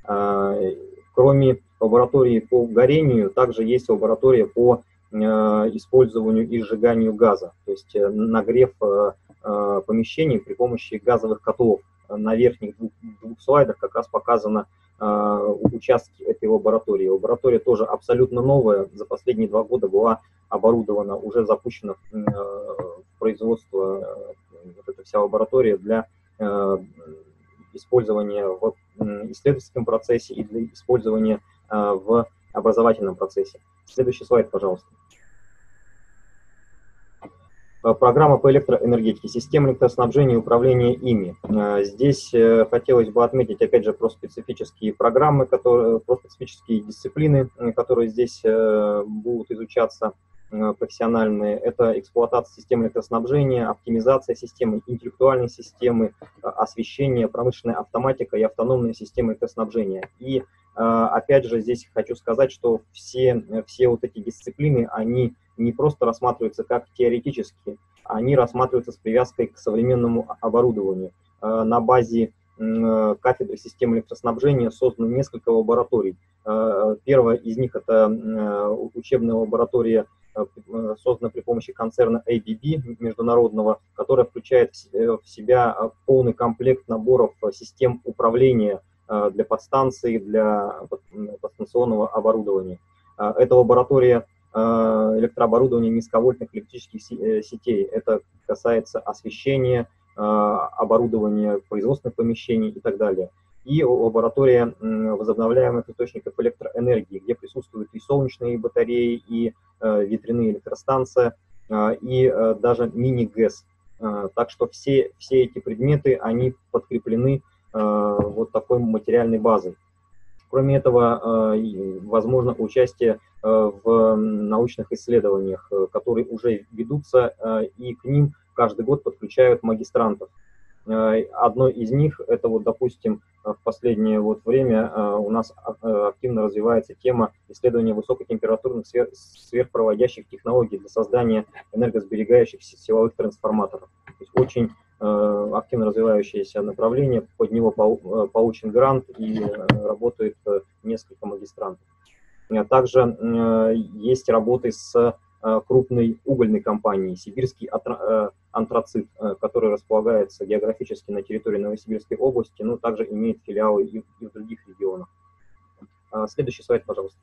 Кроме лаборатории по горению, также есть лаборатория по использованию и сжиганию газа, то есть нагрев помещений при помощи газовых котлов. На верхних двух слайдах как раз показано участки этой лаборатории. Лаборатория тоже абсолютно новая, за последние 2 года была оборудована, уже запущена в производство вот эта вся лаборатория для использования в исследовательском процессе и для использования в образовательном процессе. Следующий слайд, пожалуйста. Программа по электроэнергетике, система электроснабжения и управления ими. Здесь хотелось бы отметить, опять же, про специфические программы, про специфические дисциплины, которые здесь будут изучаться, профессиональные. Это эксплуатация системы электроснабжения, оптимизация системы, интеллектуальной системы, освещение, промышленная автоматика и автономная система электроснабжения. И опять же, здесь хочу сказать, что все вот эти дисциплины, они не просто рассматриваются как теоретические, они рассматриваются с привязкой к современному оборудованию. На базе кафедры системы электроснабжения создано несколько лабораторий. Первая из них — это учебная лаборатория, создана при помощи концерна ABB международного, которая включает в себя полный комплект наборов систем управления для подстанций, для подстанционного оборудования. Это лаборатория электрооборудования низковольтных электрических сетей. Это касается освещения, оборудования производственных помещений и так далее. И лаборатория возобновляемых источников электроэнергии, где присутствуют и солнечные батареи, и ветряные электростанции, и даже мини-ГЭС. Так что все эти предметы, они подкреплены вот такой материальной базой. Кроме этого, возможно участие в научных исследованиях, которые уже ведутся, и к ним каждый год подключают магистрантов. Одно из них, это вот, допустим, в последнее вот время у нас активно развивается тема исследования высокотемпературных сверхпроводящих технологий для создания энергосберегающих силовых трансформаторов. То есть очень активно развивающееся направление, под него получен грант и работает несколько магистрантов. Также есть работы с крупной угольной компании «Сибирский антрацит», который располагается географически на территории Новосибирской области, но также имеет филиалы и в других регионах. Следующий слайд, пожалуйста.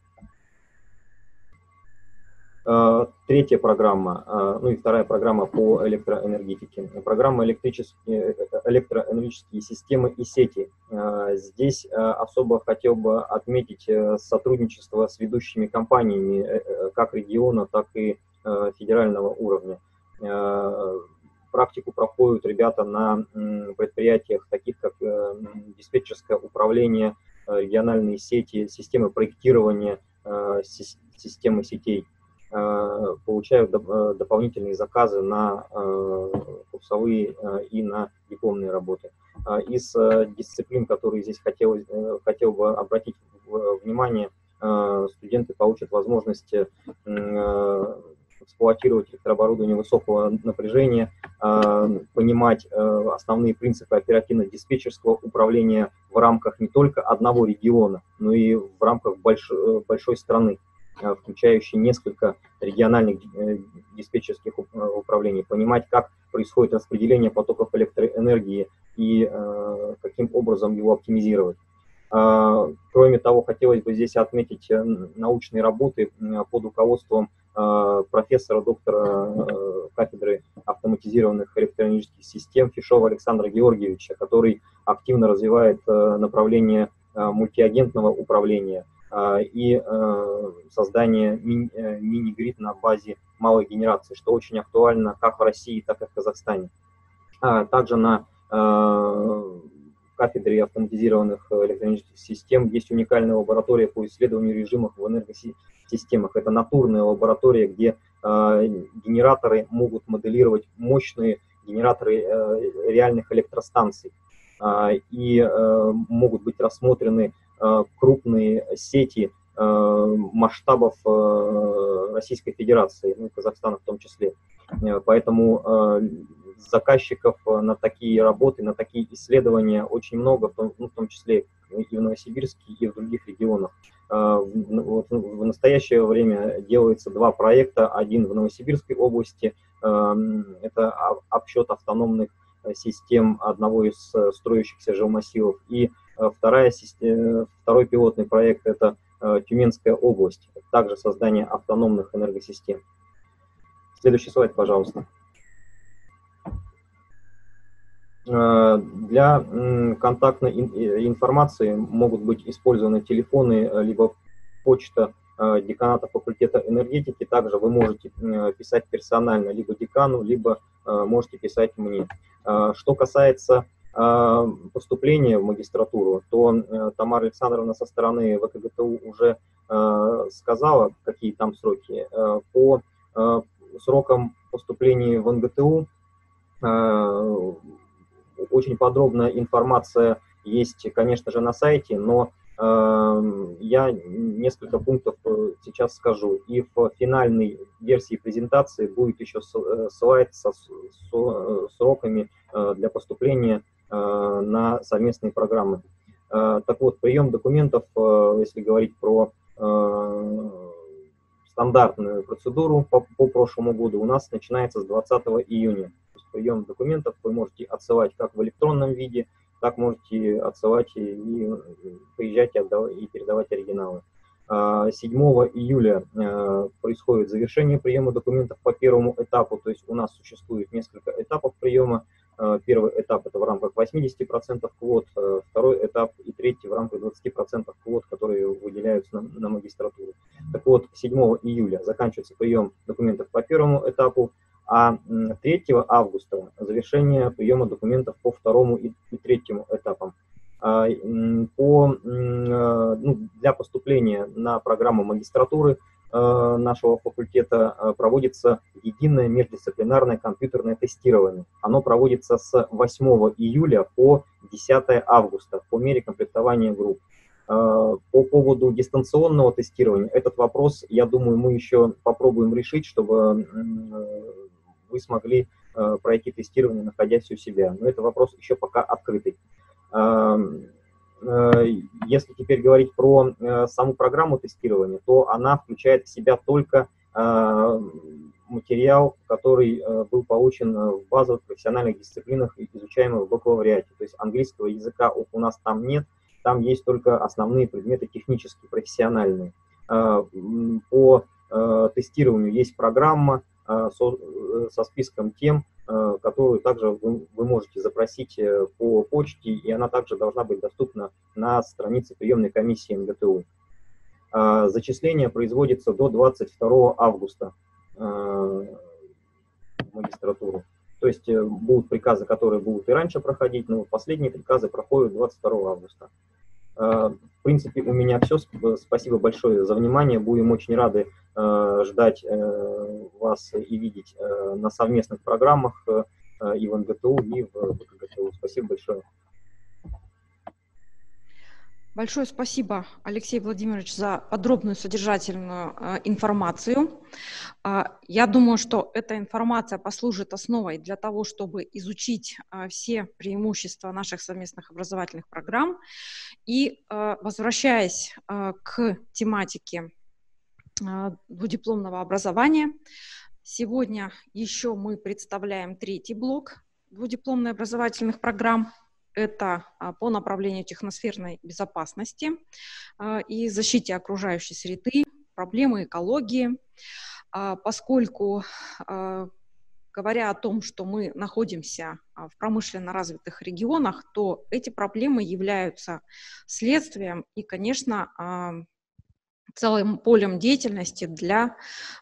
Третья программа, ну и вторая программа по электроэнергетике. Программа электроэнергетические системы и сети. Здесь особо хотел бы отметить сотрудничество с ведущими компаниями как региона, так и федерального уровня. Практику проходят ребята на предприятиях, таких как диспетчерское управление, региональные сети, системы проектирования, системы сетей. Получают дополнительные заказы на курсовые и на дипломные работы. Из дисциплин, которые здесь хотел бы обратить внимание, студенты получат возможность эксплуатировать электрооборудование высокого напряжения, понимать основные принципы оперативно-диспетчерского управления в рамках не только одного региона, но и в рамках большой страны, включающей несколько региональных диспетчерских управлений, понимать, как происходит распределение потоков электроэнергии и каким образом его оптимизировать. Кроме того, хотелось бы здесь отметить научные работы под руководством профессора, доктора кафедры автоматизированных электроэнергетических систем Фишова Александра Георгиевича, который активно развивает направление мультиагентного управления и создание мини-грид на базе малой генерации, что очень актуально как в России, так и в Казахстане. Также на кафедре автоматизированных электроэнергетических систем есть уникальная лаборатория по исследованию режимов в энергосистемах. Это натурная лаборатория, где генераторы могут моделировать мощные генераторы реальных электростанций и могут быть рассмотрены крупные сети масштабов Российской Федерации, ну, Казахстана в том числе. Поэтому заказчиков на такие работы, на такие исследования очень много, в том числе и в Новосибирске, и в других регионах. В настоящее время делается два проекта. Один в Новосибирской области, это обсчет автономных систем одного из строящихся жилмассивов, и второй пилотный проект – это Тюменская область, также создание автономных энергосистем. Следующий слайд, пожалуйста. Для контактной информации могут быть использованы телефоны, либо почта деканата факультета энергетики. Также вы можете писать персонально либо декану, либо можете писать мне. Что касается поступления в магистратуру, то Тамара Александровна со стороны ВКГТУ уже сказала, какие там сроки. По срокам поступления в НГТУ очень подробная информация есть, конечно же, на сайте, но я несколько пунктов сейчас скажу. И в финальной версии презентации будет еще слайд со сроками для поступления на совместные программы. Так вот, прием документов, если говорить про стандартную процедуру по прошлому году, у нас начинается с 20 июня. То есть прием документов вы можете отсылать как в электронном виде, так можете отсылать и приезжать и передавать оригиналы. 7 июля происходит завершение приема документов по первому этапу, то есть у нас существует несколько этапов приема. Первый этап – это в рамках 80% квот, второй этап и третий в рамках 20% квот, которые выделяются на магистратуру. Так вот, 7 июля заканчивается прием документов по первому этапу, а 3 августа завершение приема документов по второму и третьему этапам. Для поступления на программу магистратуры нашего факультета проводится единое междисциплинарное компьютерное тестирование. Оно проводится с 8 июля по 10 августа по мере комплектования групп. По поводу дистанционного тестирования, этот вопрос, я думаю, мы еще попробуем решить, чтобы вы смогли пройти тестирование, находясь у себя. Но это вопрос еще пока открытый. Если теперь говорить про саму программу тестирования, то она включает в себя только материал, который был получен в базовых профессиональных дисциплинах, изучаемых в бакалавриате. То есть английского языка у нас там нет, там есть только основные предметы технические, профессиональные. По тестированию есть программа со списком тем, которую также вы можете запросить по почте, и она также должна быть доступна на странице приемной комиссии МГТУ. Зачисление производится до 22 августа в магистратуру. То есть будут приказы, которые будут и раньше проходить, но последние приказы проходят 22 августа. В принципе, у меня все. Спасибо большое за внимание. Будем очень рады ждать вас и видеть на совместных программах и в МГТУ, и в БКГТУ. Спасибо большое. Большое спасибо, Алексей Владимирович, за подробную содержательную информацию. Я думаю, что эта информация послужит основой для того, чтобы изучить все преимущества наших совместных образовательных программ. И возвращаясь к тематике двудипломного образования, сегодня еще мы представляем третий блок двудипломных образовательных программ. Это по направлению техносферной безопасности и защите окружающей среды, проблемы экологии, поскольку, говоря о том, что мы находимся в промышленно развитых регионах, то эти проблемы являются следствием и, конечно, целым полем деятельности для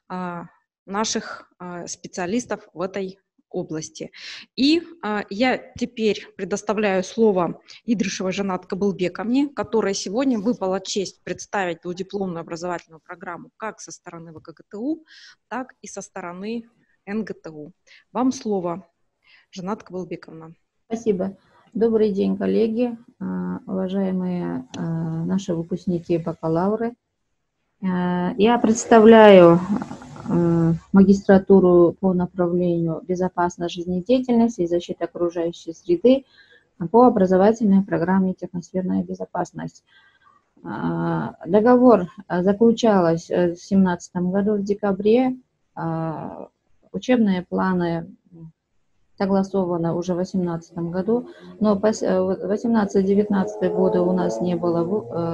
наших специалистов в этой области. И я теперь предоставляю слово Идрышевой Жанат Кабылбековне, которой сегодня выпала честь представить двудипломную образовательную программу как со стороны ВКГТУ, так и со стороны НГТУ. Вам слово, Жанат Кабылбековна. Спасибо. Добрый день, коллеги, уважаемые наши выпускники и бакалавры. Я представляю магистратуру по направлению безопасность жизнедеятельности и защита окружающей среды по образовательной программе «Техносферная безопасность». Договор заключалась в 2017 году в декабре. Учебные планы согласованы уже в 2018 году, но в 2018-2019 годы у нас не было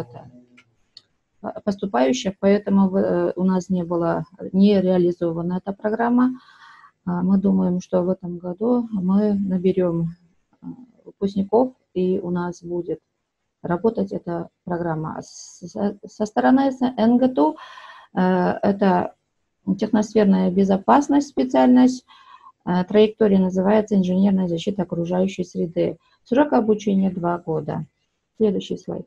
поступающих, поэтому у нас не реализована эта программа. Мы думаем, что в этом году мы наберем выпускников, и у нас будет работать эта программа. Со стороны НГТУ это техносферная безопасность, специальность. Траектория называется инженерная защита окружающей среды. Срок обучения 2 года. Следующий слайд.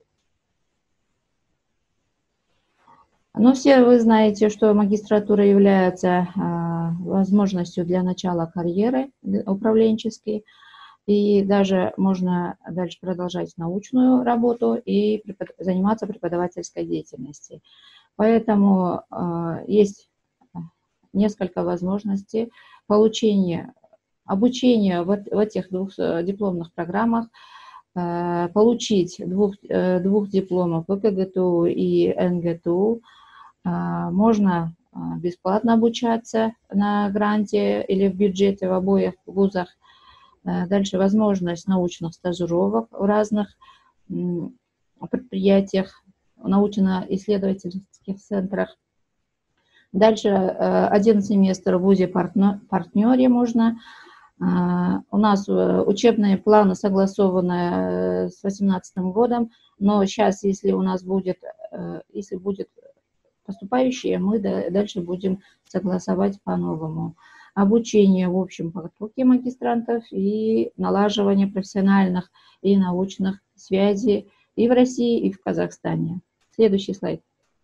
Ну, все вы знаете, что магистратура является возможностью для начала карьеры управленческой, и даже можно дальше продолжать научную работу и заниматься преподавательской деятельностью. Поэтому есть несколько возможностей получения обучения в этих двух дипломных программах, получить двух дипломов ВКГТУ и НГТУ. Можно бесплатно обучаться на гранте или в бюджете в обоих вузах. Дальше возможность научных стажировок в разных предприятиях, научно-исследовательских центрах. Дальше 1 семестр в вузе-партнере можно. У нас учебные планы согласованы с 2018 годом, но сейчас, если у нас будет поступающие, мы дальше будем согласовать по-новому. Обучение в общем потоке магистрантов и налаживание профессиональных и научных связей и в России, и в Казахстане. Следующий слайд.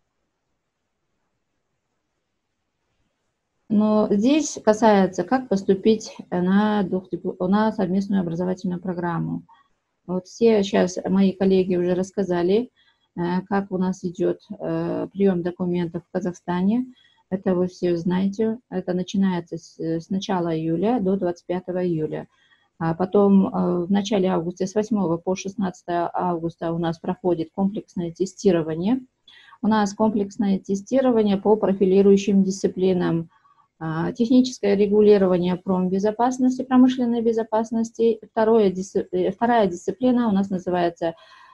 Но здесь касается, как поступить на совместную образовательную программу. Вот все сейчас мои коллеги уже рассказали, как у нас идет прием документов в Казахстане. Это вы все знаете. Это начинается с начала июля до 25 июля. А потом в начале августа, с 8 по 16 августа у нас проходит комплексное тестирование. у нас комплексное тестирование по профилирующим дисциплинам. Техническое регулирование промбезопасности, промышленной безопасности. Вторая дисциплина у нас называется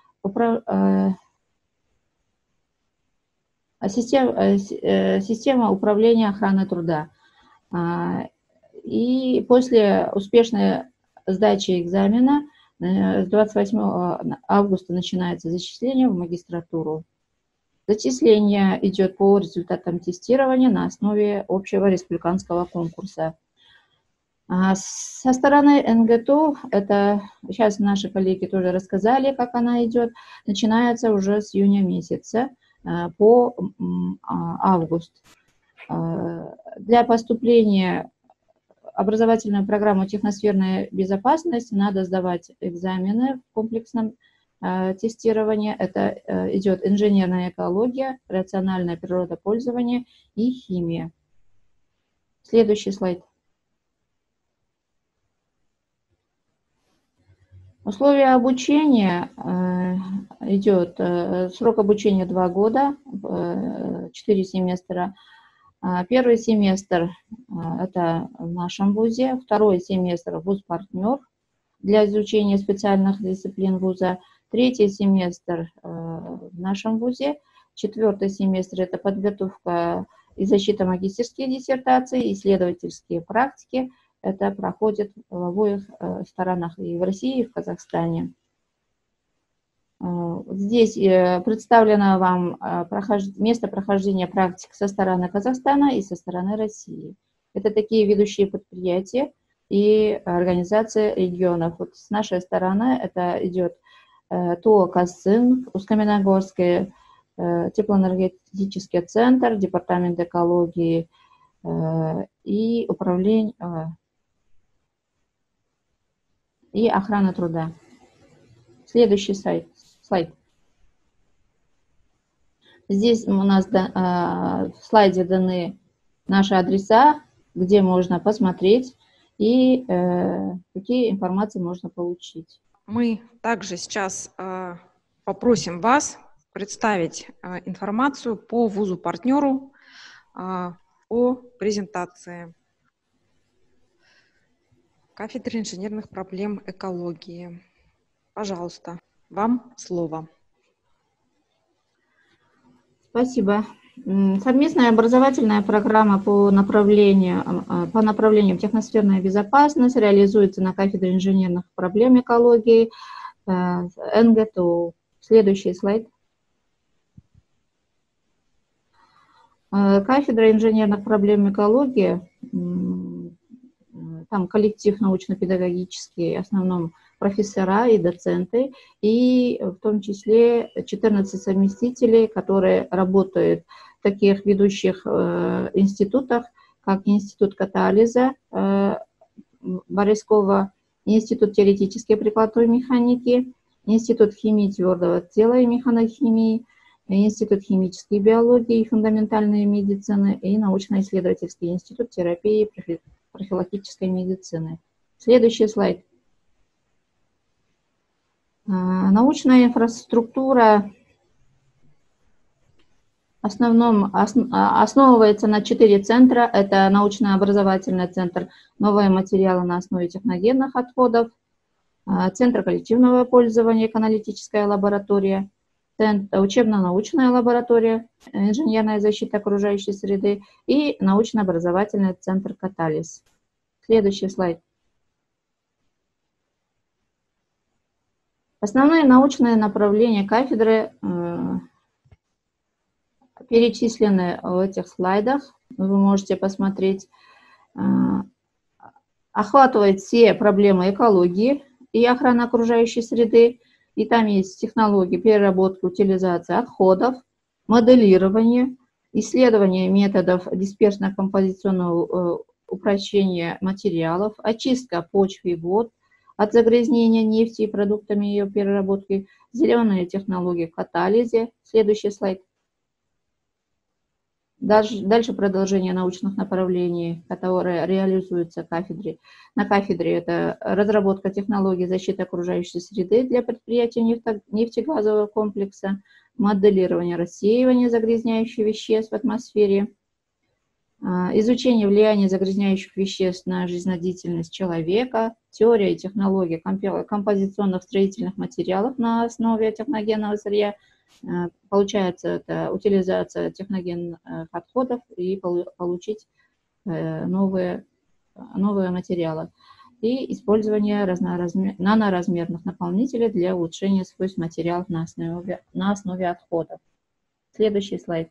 система управления охраной труда. И после успешной сдачи экзамена с 28 августа начинается зачисление в магистратуру. Зачисление идет по результатам тестирования на основе общего республиканского конкурса. Со стороны НГТУ, это сейчас наши коллеги тоже рассказали, как она идет, начинается уже с июня месяца по август. Для поступления в образовательную программу «Техносферная безопасность» надо сдавать экзамены в комплексном тестирования. Это идет инженерная экология, рациональное природопользование и химия. Следующий слайд. Условия обучения идет срок обучения 2 года, 4 семестра. Первый семестр это в нашем вузе, второй семестр вуз-партнер для изучения специальных дисциплин вуза. Третий семестр в нашем вузе, 4-й семестр – это подготовка и защита магистерских диссертаций, исследовательские практики. Это проходит в обоих сторонах, и в России, и в Казахстане. Здесь представлено вам место прохождения практик со стороны Казахстана и со стороны России. Это такие ведущие предприятия и организации регионов. Вот с нашей стороны это идет ТО «Казцинк», Усть-Каменогорский теплоэнергетический центр, департамент экологии и управление и охрана труда. Следующий слайд. Здесь у нас в слайде даны наши адреса, где можно посмотреть и какие информации можно получить. Мы также сейчас попросим вас представить информацию по вузу-партнеру о презентации кафедры инженерных проблем экологии. Пожалуйста, вам слово. Спасибо. Совместная образовательная программа по направлению техносферная безопасность реализуется на кафедре инженерных проблем экологии НГТУ. Следующий слайд. Кафедра инженерных проблем экологии, там коллектив научно-педагогический, в основном профессора и доценты, и в том числе 14 совместителей, которые работают в таких ведущих институтах, как Институт катализа Борискова, Институт теоретической прикладной механики, Институт химии твердого тела и механохимии, Институт химической биологии и фундаментальной медицины и научно-исследовательский институт терапии и профилактической медицины. Следующий слайд. Научная инфраструктура в основном основывается на 4 центра. Это научно-образовательный центр «Новые материалы на основе техногенных отходов», Центр коллективного пользования, аналитическая лаборатория, учебно-научная лаборатория, инженерная защита окружающей среды и научно-образовательный центр «Катализ». Следующий слайд. Основные научные направления кафедры перечислены в этих слайдах. Вы можете посмотреть. Охватывает все проблемы экологии и охраны окружающей среды. И там есть технологии переработки, утилизации отходов, моделирование, исследование методов дисперсно-композиционного упрощения материалов, очистка почвы и вод от загрязнения нефти и продуктами ее переработки, зеленые технологии в катализе. Следующий слайд. Дальше продолжение научных направлений, которые реализуются на кафедре. Это разработка технологий защиты окружающей среды для предприятий нефтегазового комплекса, моделирование рассеивания загрязняющих веществ в атмосфере, изучение влияния загрязняющих веществ на жизнедеятельность человека, теория и технология композиционных строительных материалов на основе техногенного сырья. Получается, это утилизация техногенных отходов и получить новые материалы. И использование наноразмерных наполнителей для улучшения свойств материалов на основе отходов. Следующий слайд.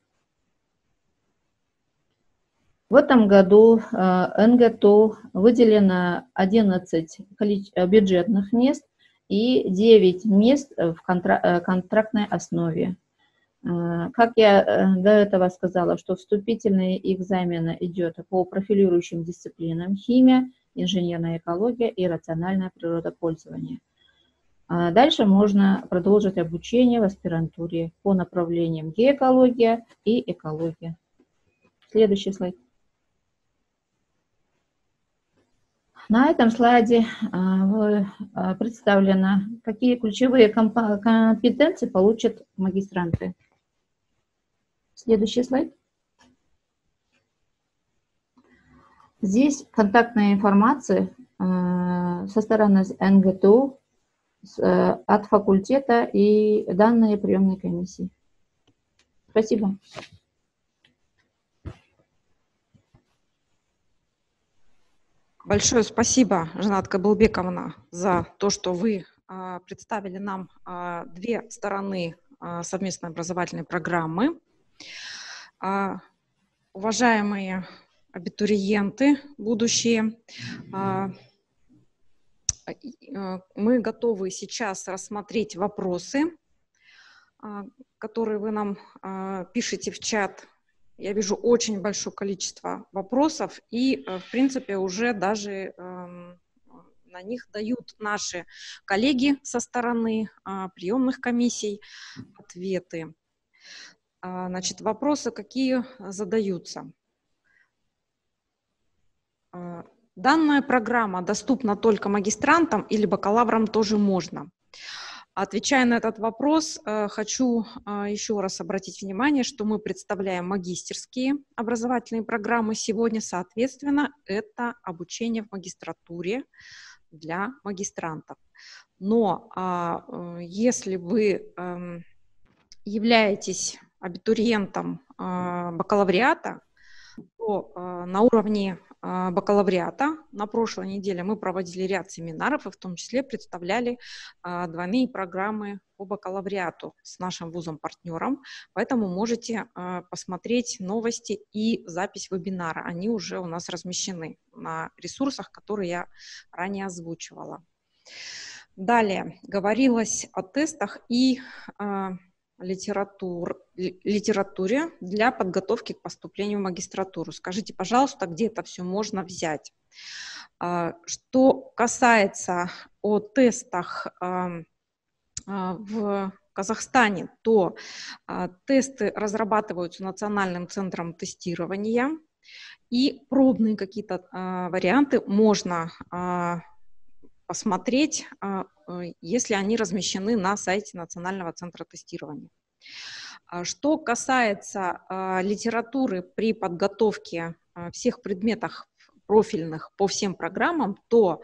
В этом году НГТУ выделено 11 бюджетных мест и 9 мест в контрактной основе. Как я до этого сказала, что вступительные экзамены идет по профилирующим дисциплинам: химия, инженерная экология и рациональное природопользование. Дальше можно продолжить обучение в аспирантуре по направлениям геокология и экология. Следующий слайд. На этом слайде представлено, какие ключевые компетенции получат магистранты. Следующий слайд. Здесь контактная информация со стороны НГТУ, от факультета и данные приемной комиссии. Спасибо. Большое спасибо, Жанат Кабылбековна, за то, что вы представили нам две стороны совместной образовательной программы. Уважаемые абитуриенты будущие, мы готовы сейчас рассмотреть вопросы, которые вы нам пишете в чат. Я вижу очень большое количество вопросов, и, в принципе, уже даже на них дают наши коллеги со стороны приемных комиссий ответы. Значит, вопросы какие задаются? Данная программа доступна только магистрантам или бакалаврам тоже можно? Отвечая на этот вопрос, хочу еще раз обратить внимание, что мы представляем магистерские образовательные программы сегодня, соответственно, это обучение в магистратуре для магистрантов. Но если вы являетесь абитуриентом бакалавриата, то на уровне бакалавриата на прошлой неделе мы проводили ряд семинаров, и в том числе представляли двойные программы по бакалавриату с нашим вузом-партнером, поэтому можете посмотреть новости и запись вебинара. Они уже у нас размещены на ресурсах, которые я ранее озвучивала. Далее говорилось о тестах и литературе для подготовки к поступлению в магистратуру. Скажите, пожалуйста, где это все можно взять? Что касается о тестах в Казахстане, то тесты разрабатываются Национальным центром тестирования, и пробные какие-то варианты можно посмотреть, если они размещены на сайте Национального центра тестирования. Что касается литературы при подготовке всех предметов профильных по всем программам, то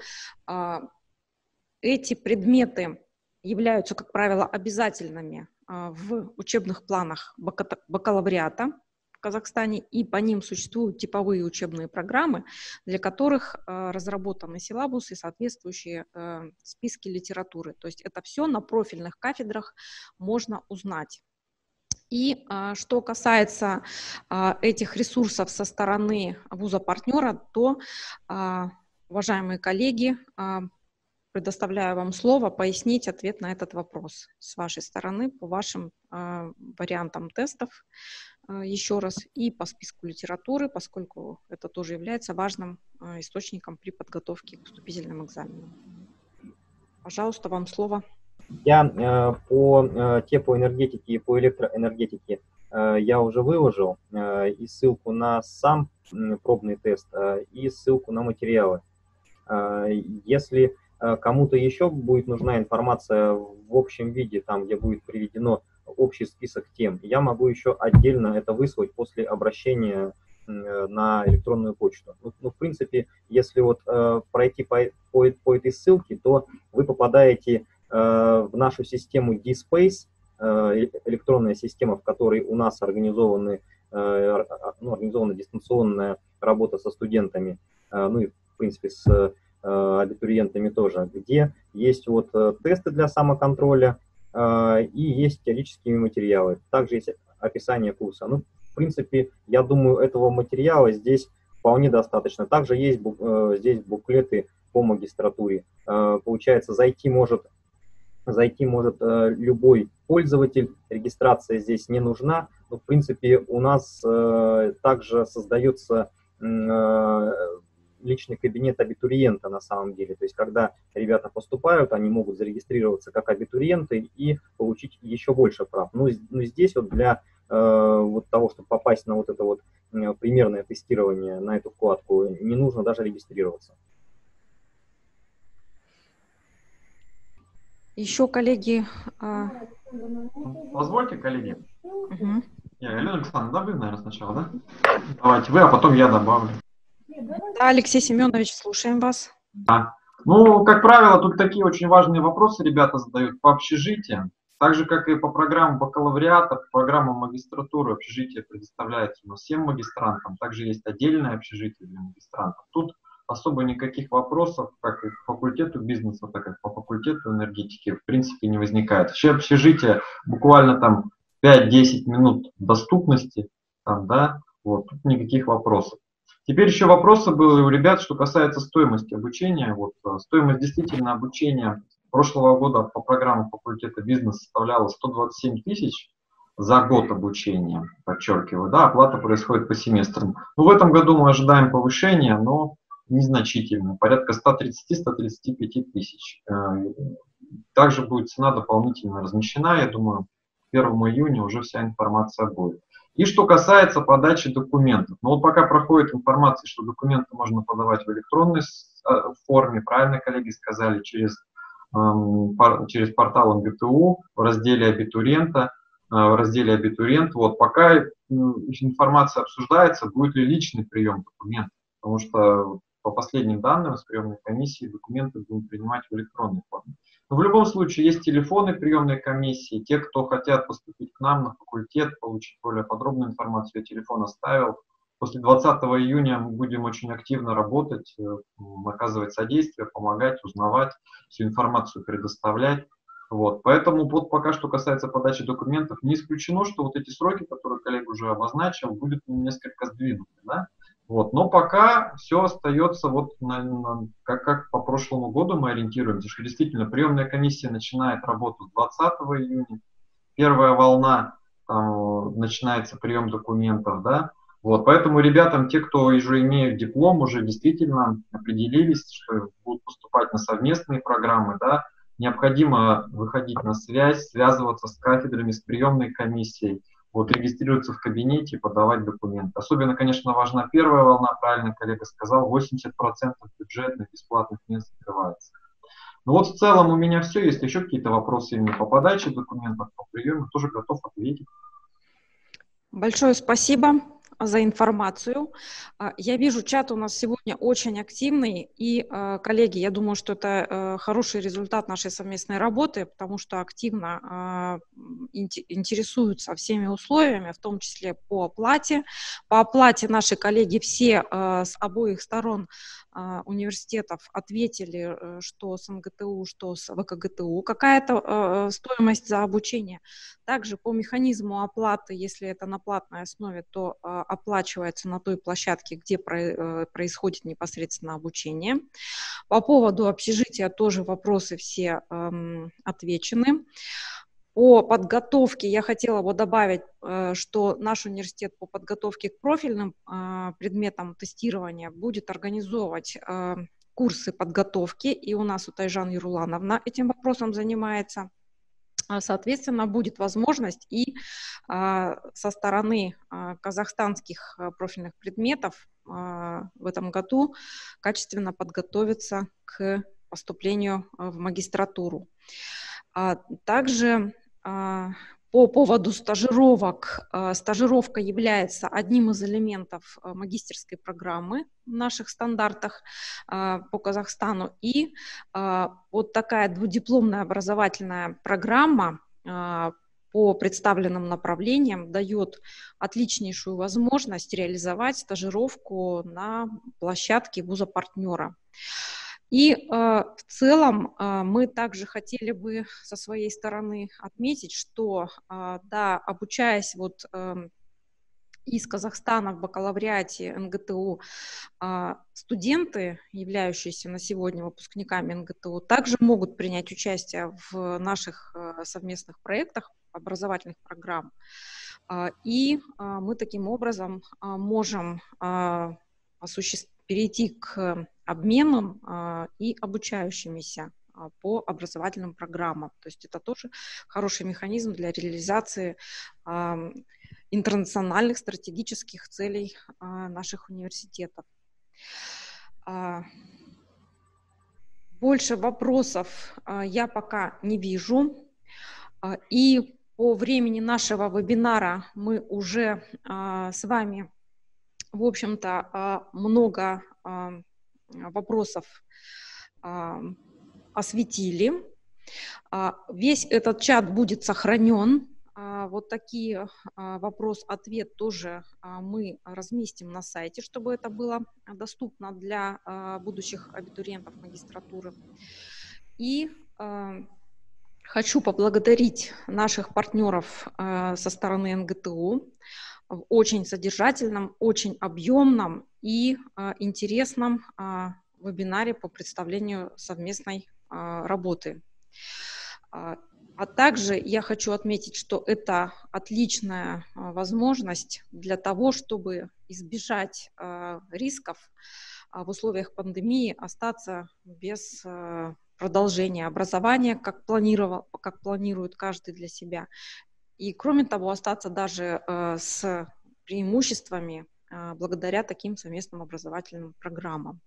эти предметы являются, как правило, обязательными в учебных планах бакалавриата в Казахстане, и по ним существуют типовые учебные программы, для которых разработаны силабусы и соответствующие списки литературы. То есть это все на профильных кафедрах можно узнать. И что касается этих ресурсов со стороны вуза-партнера, то, уважаемые коллеги, предоставляю вам слово пояснить ответ на этот вопрос с вашей стороны по вашим вариантам тестов еще раз и по списку литературы, поскольку это тоже является важным источником при подготовке к вступительным экзаменам. Пожалуйста, вам слово. Я по теплоэнергетике и по электроэнергетике я уже выложил и ссылку на сам пробный тест, и ссылку на материалы. Если кому-то еще будет нужна информация в общем виде, там, где будет приведено общий список тем, я могу еще отдельно это выслать после обращения на электронную почту. Ну, в принципе, если вот пройти по этой ссылке, то вы попадаете в нашу систему DSpace, электронная система, в которой у нас организована дистанционная работа со студентами, ну и, в принципе, с абитуриентами тоже, где есть вот тесты для самоконтроля и есть теоретические материалы. Также есть описание курса. Ну, в принципе, я думаю, этого материала здесь вполне достаточно. Также есть здесь буклеты по магистратуре. Получается, зайти может любой пользователь, регистрация здесь не нужна. Но, в принципе, у нас также создается личный кабинет абитуриента на самом деле. То есть, когда ребята поступают, они могут зарегистрироваться как абитуриенты и получить еще больше прав. Но здесь вот для вот того, чтобы попасть на вот это вот примерное тестирование, на эту вкладку, не нужно даже регистрироваться. Еще, коллеги... Позвольте, коллеги. Угу. Елена Александровна, да, вы, наверное, сначала, да? Давайте вы, а потом я добавлю. Да, Алексей Семенович, слушаем вас. Ну, как правило, тут такие очень важные вопросы ребята задают по общежитиям. Так же, как и по программам бакалавриата, по программам магистратуры общежитие предоставляется у нас всем магистрантам. Также есть отдельное общежитие для магистрантов. Тут особо никаких вопросов, как и по факультету бизнеса, так и по факультету энергетики, в принципе, не возникает. Вообще общежитие буквально там 5-10 минут доступности, там, да, вот, тут никаких вопросов. Теперь еще вопросы были у ребят, что касается стоимости обучения. Вот, стоимость действительно обучения прошлого года по программам факультета бизнеса составляла 127 тысяч за год обучения, подчеркиваю, да, оплата происходит по семестрам. Но в этом году мы ожидаем повышения, но незначительно, порядка 130-135 тысяч. Также будет цена дополнительно размещена, я думаю, к 1 июня уже вся информация будет. И что касается подачи документов. Ну вот пока проходит информация, что документы можно подавать в электронной форме, правильно коллеги сказали, через портал НГТУ в разделе абитуриента. Вот пока информация обсуждается, будет ли личный прием документов, потому что по последним данным из приемной комиссии документы будут принимать в электронной форме. Но в любом случае есть телефоны приемной комиссии. Те, кто хотят поступить к нам на факультет, получить более подробную информацию, я телефон оставил. После 20 июня мы будем очень активно работать, оказывать содействие, помогать, узнавать, всю информацию предоставлять. Вот. Поэтому вот пока что касается подачи документов, не исключено, что вот эти сроки, которые коллега уже обозначил, будут несколько сдвинуты. Да? Вот. Но пока все остается вот как по прошлому году мы ориентируемся, что действительно приемная комиссия начинает работу с 20 июня, первая волна, начинается прием документов, да. Вот. Поэтому ребятам, те, кто уже имеют диплом, уже действительно определились, что будут поступать на совместные программы, да, необходимо выходить на связь, связываться с кафедрами, с приемной комиссией, вот, регистрироваться в кабинете и подавать документы. Особенно, конечно, важна первая волна, правильно коллега сказал, 80% бюджетных бесплатных мест закрывается. Ну вот в целом у меня все. Если еще какие-то вопросы именно по подаче документов, по приему, тоже готов ответить. Большое спасибо за информацию. Я вижу, чат у нас сегодня очень активный, и, коллеги, я думаю, что это хороший результат нашей совместной работы, потому что активно интересуются всеми условиями, в том числе по оплате. По оплате наши коллеги все с обоих сторон университетов ответили, что с НГТУ, что с ВКГТУ, какая-то стоимость за обучение. Также по механизму оплаты, если это на платной основе, то оплачивается на той площадке, где происходит непосредственно обучение. По поводу общежития тоже вопросы все отвечены. По подготовке я хотела бы добавить, что наш университет по подготовке к профильным предметам тестирования будет организовывать курсы подготовки, и у нас Тайжан Ярулановна этим вопросом занимается. Соответственно, будет возможность и со стороны казахстанских профильных предметов в этом году качественно подготовиться к поступлению в магистратуру. Также по поводу стажировок. Стажировка является одним из элементов магистерской программы в наших стандартах по Казахстану. И вот такая двудипломная образовательная программа по представленным направлениям дает отличнейшую возможность реализовать стажировку на площадке вуза-партнера. И в целом мы также хотели бы со своей стороны отметить, что, да, обучаясь вот из Казахстана в бакалавриате НГТУ, студенты, являющиеся на сегодня выпускниками НГТУ, также могут принять участие в наших совместных проектах образовательных программ. И мы таким образом можем перейти к обменам и обучающимися по образовательным программам. То есть это тоже хороший механизм для реализации интернациональных стратегических целей наших университетов. Больше вопросов я пока не вижу. И по времени нашего вебинара мы уже с вами, в общем-то, много вопросов осветили. Весь этот чат будет сохранен. Вот такие вопрос-ответ тоже мы разместим на сайте, чтобы это было доступно для будущих абитуриентов магистратуры. И хочу поблагодарить наших партнеров со стороны НГТУ в очень содержательном, очень объемном и интересном вебинаре по представлению совместной работы. А также я хочу отметить, что это отличная возможность для того, чтобы избежать рисков в условиях пандемии, остаться без продолжения образования, как планирует каждый для себя. И кроме того, остаться даже с преимуществами благодаря таким совместным образовательным программам.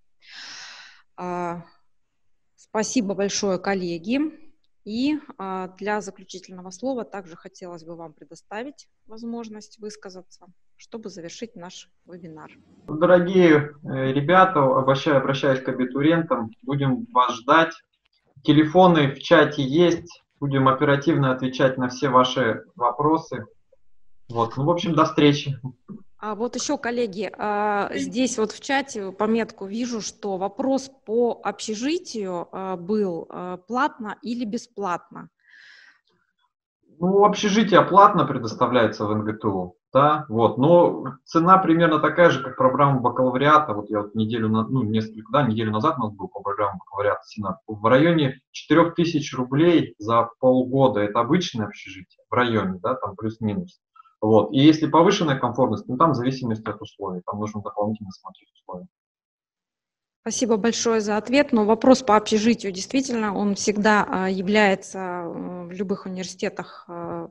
Спасибо большое, коллеги. И для заключительного слова также хотелось бы вам предоставить возможность высказаться, чтобы завершить наш вебинар. Дорогие ребята, обращаюсь к абитуриентам, будем вас ждать. Телефоны в чате есть, будем оперативно отвечать на все ваши вопросы. Вот. Ну, в общем, до встречи. Вот еще, коллеги, здесь вот в чате пометку вижу, что вопрос по общежитию был платно или бесплатно. Ну, общежитие платно предоставляется в НГТУ, да, вот, но цена примерно такая же, как программа бакалавриата. Вот я вот неделю назад у нас был по программе бакалавриата Сенат. В районе 4000 рублей за полгода. Это обычное общежитие в районе, да, там плюс-минус. Вот. И если повышенная комфортность, ну там в зависимости от условий, там нужно дополнительно смотреть условия. Спасибо большое за ответ, но вопрос по общежитию действительно, он всегда является в любых университетах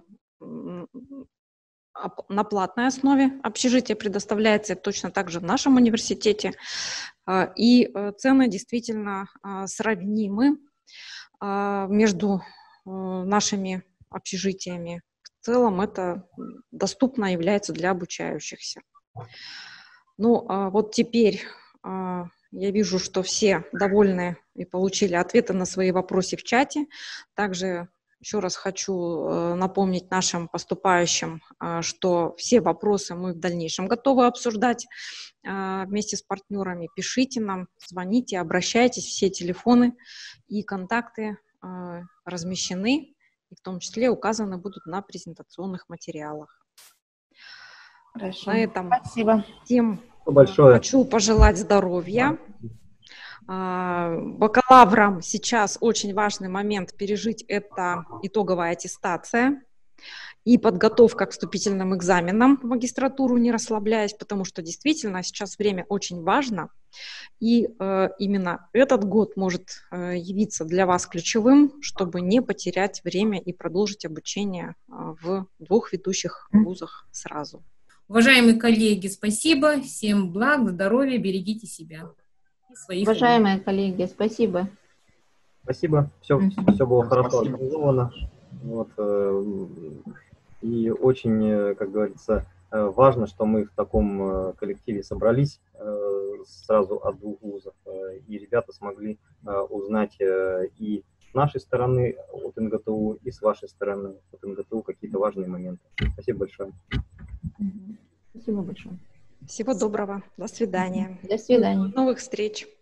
на платной основе. Общежитие предоставляется точно так же в нашем университете, и цены действительно сравнимы между нашими общежитиями. В целом это доступно является для обучающихся. Ну, вот теперь я вижу, что все довольны и получили ответы на свои вопросы в чате. Также еще раз хочу напомнить нашим поступающим, что все вопросы мы в дальнейшем готовы обсуждать вместе с партнерами. Пишите нам, звоните, обращайтесь, все телефоны и контакты размещены. И в том числе указаны будут на презентационных материалах. Хорошо. На этом Спасибо. всем большое. Хочу пожелать здоровья. Бакалаврам сейчас очень важный момент пережить — это итоговая аттестация. и подготовка к вступительным экзаменам в магистратуру, не расслабляясь, потому что действительно сейчас время очень важно, и именно этот год может явиться для вас ключевым, чтобы не потерять время и продолжить обучение в 2 ведущих вузах сразу. Уважаемые коллеги, спасибо, всем благ, здоровья, берегите себя и своих. Уважаемые коллеги, спасибо. Спасибо, все было хорошо организовано. Вот, и очень, как говорится, важно, что мы в таком коллективе собрались сразу от 2 вузов, и ребята смогли узнать и с нашей стороны от НГТУ, и с вашей стороны от НГТУ какие-то важные моменты. Спасибо большое. Спасибо большое. Всего доброго. До свидания. До свидания. До новых встреч.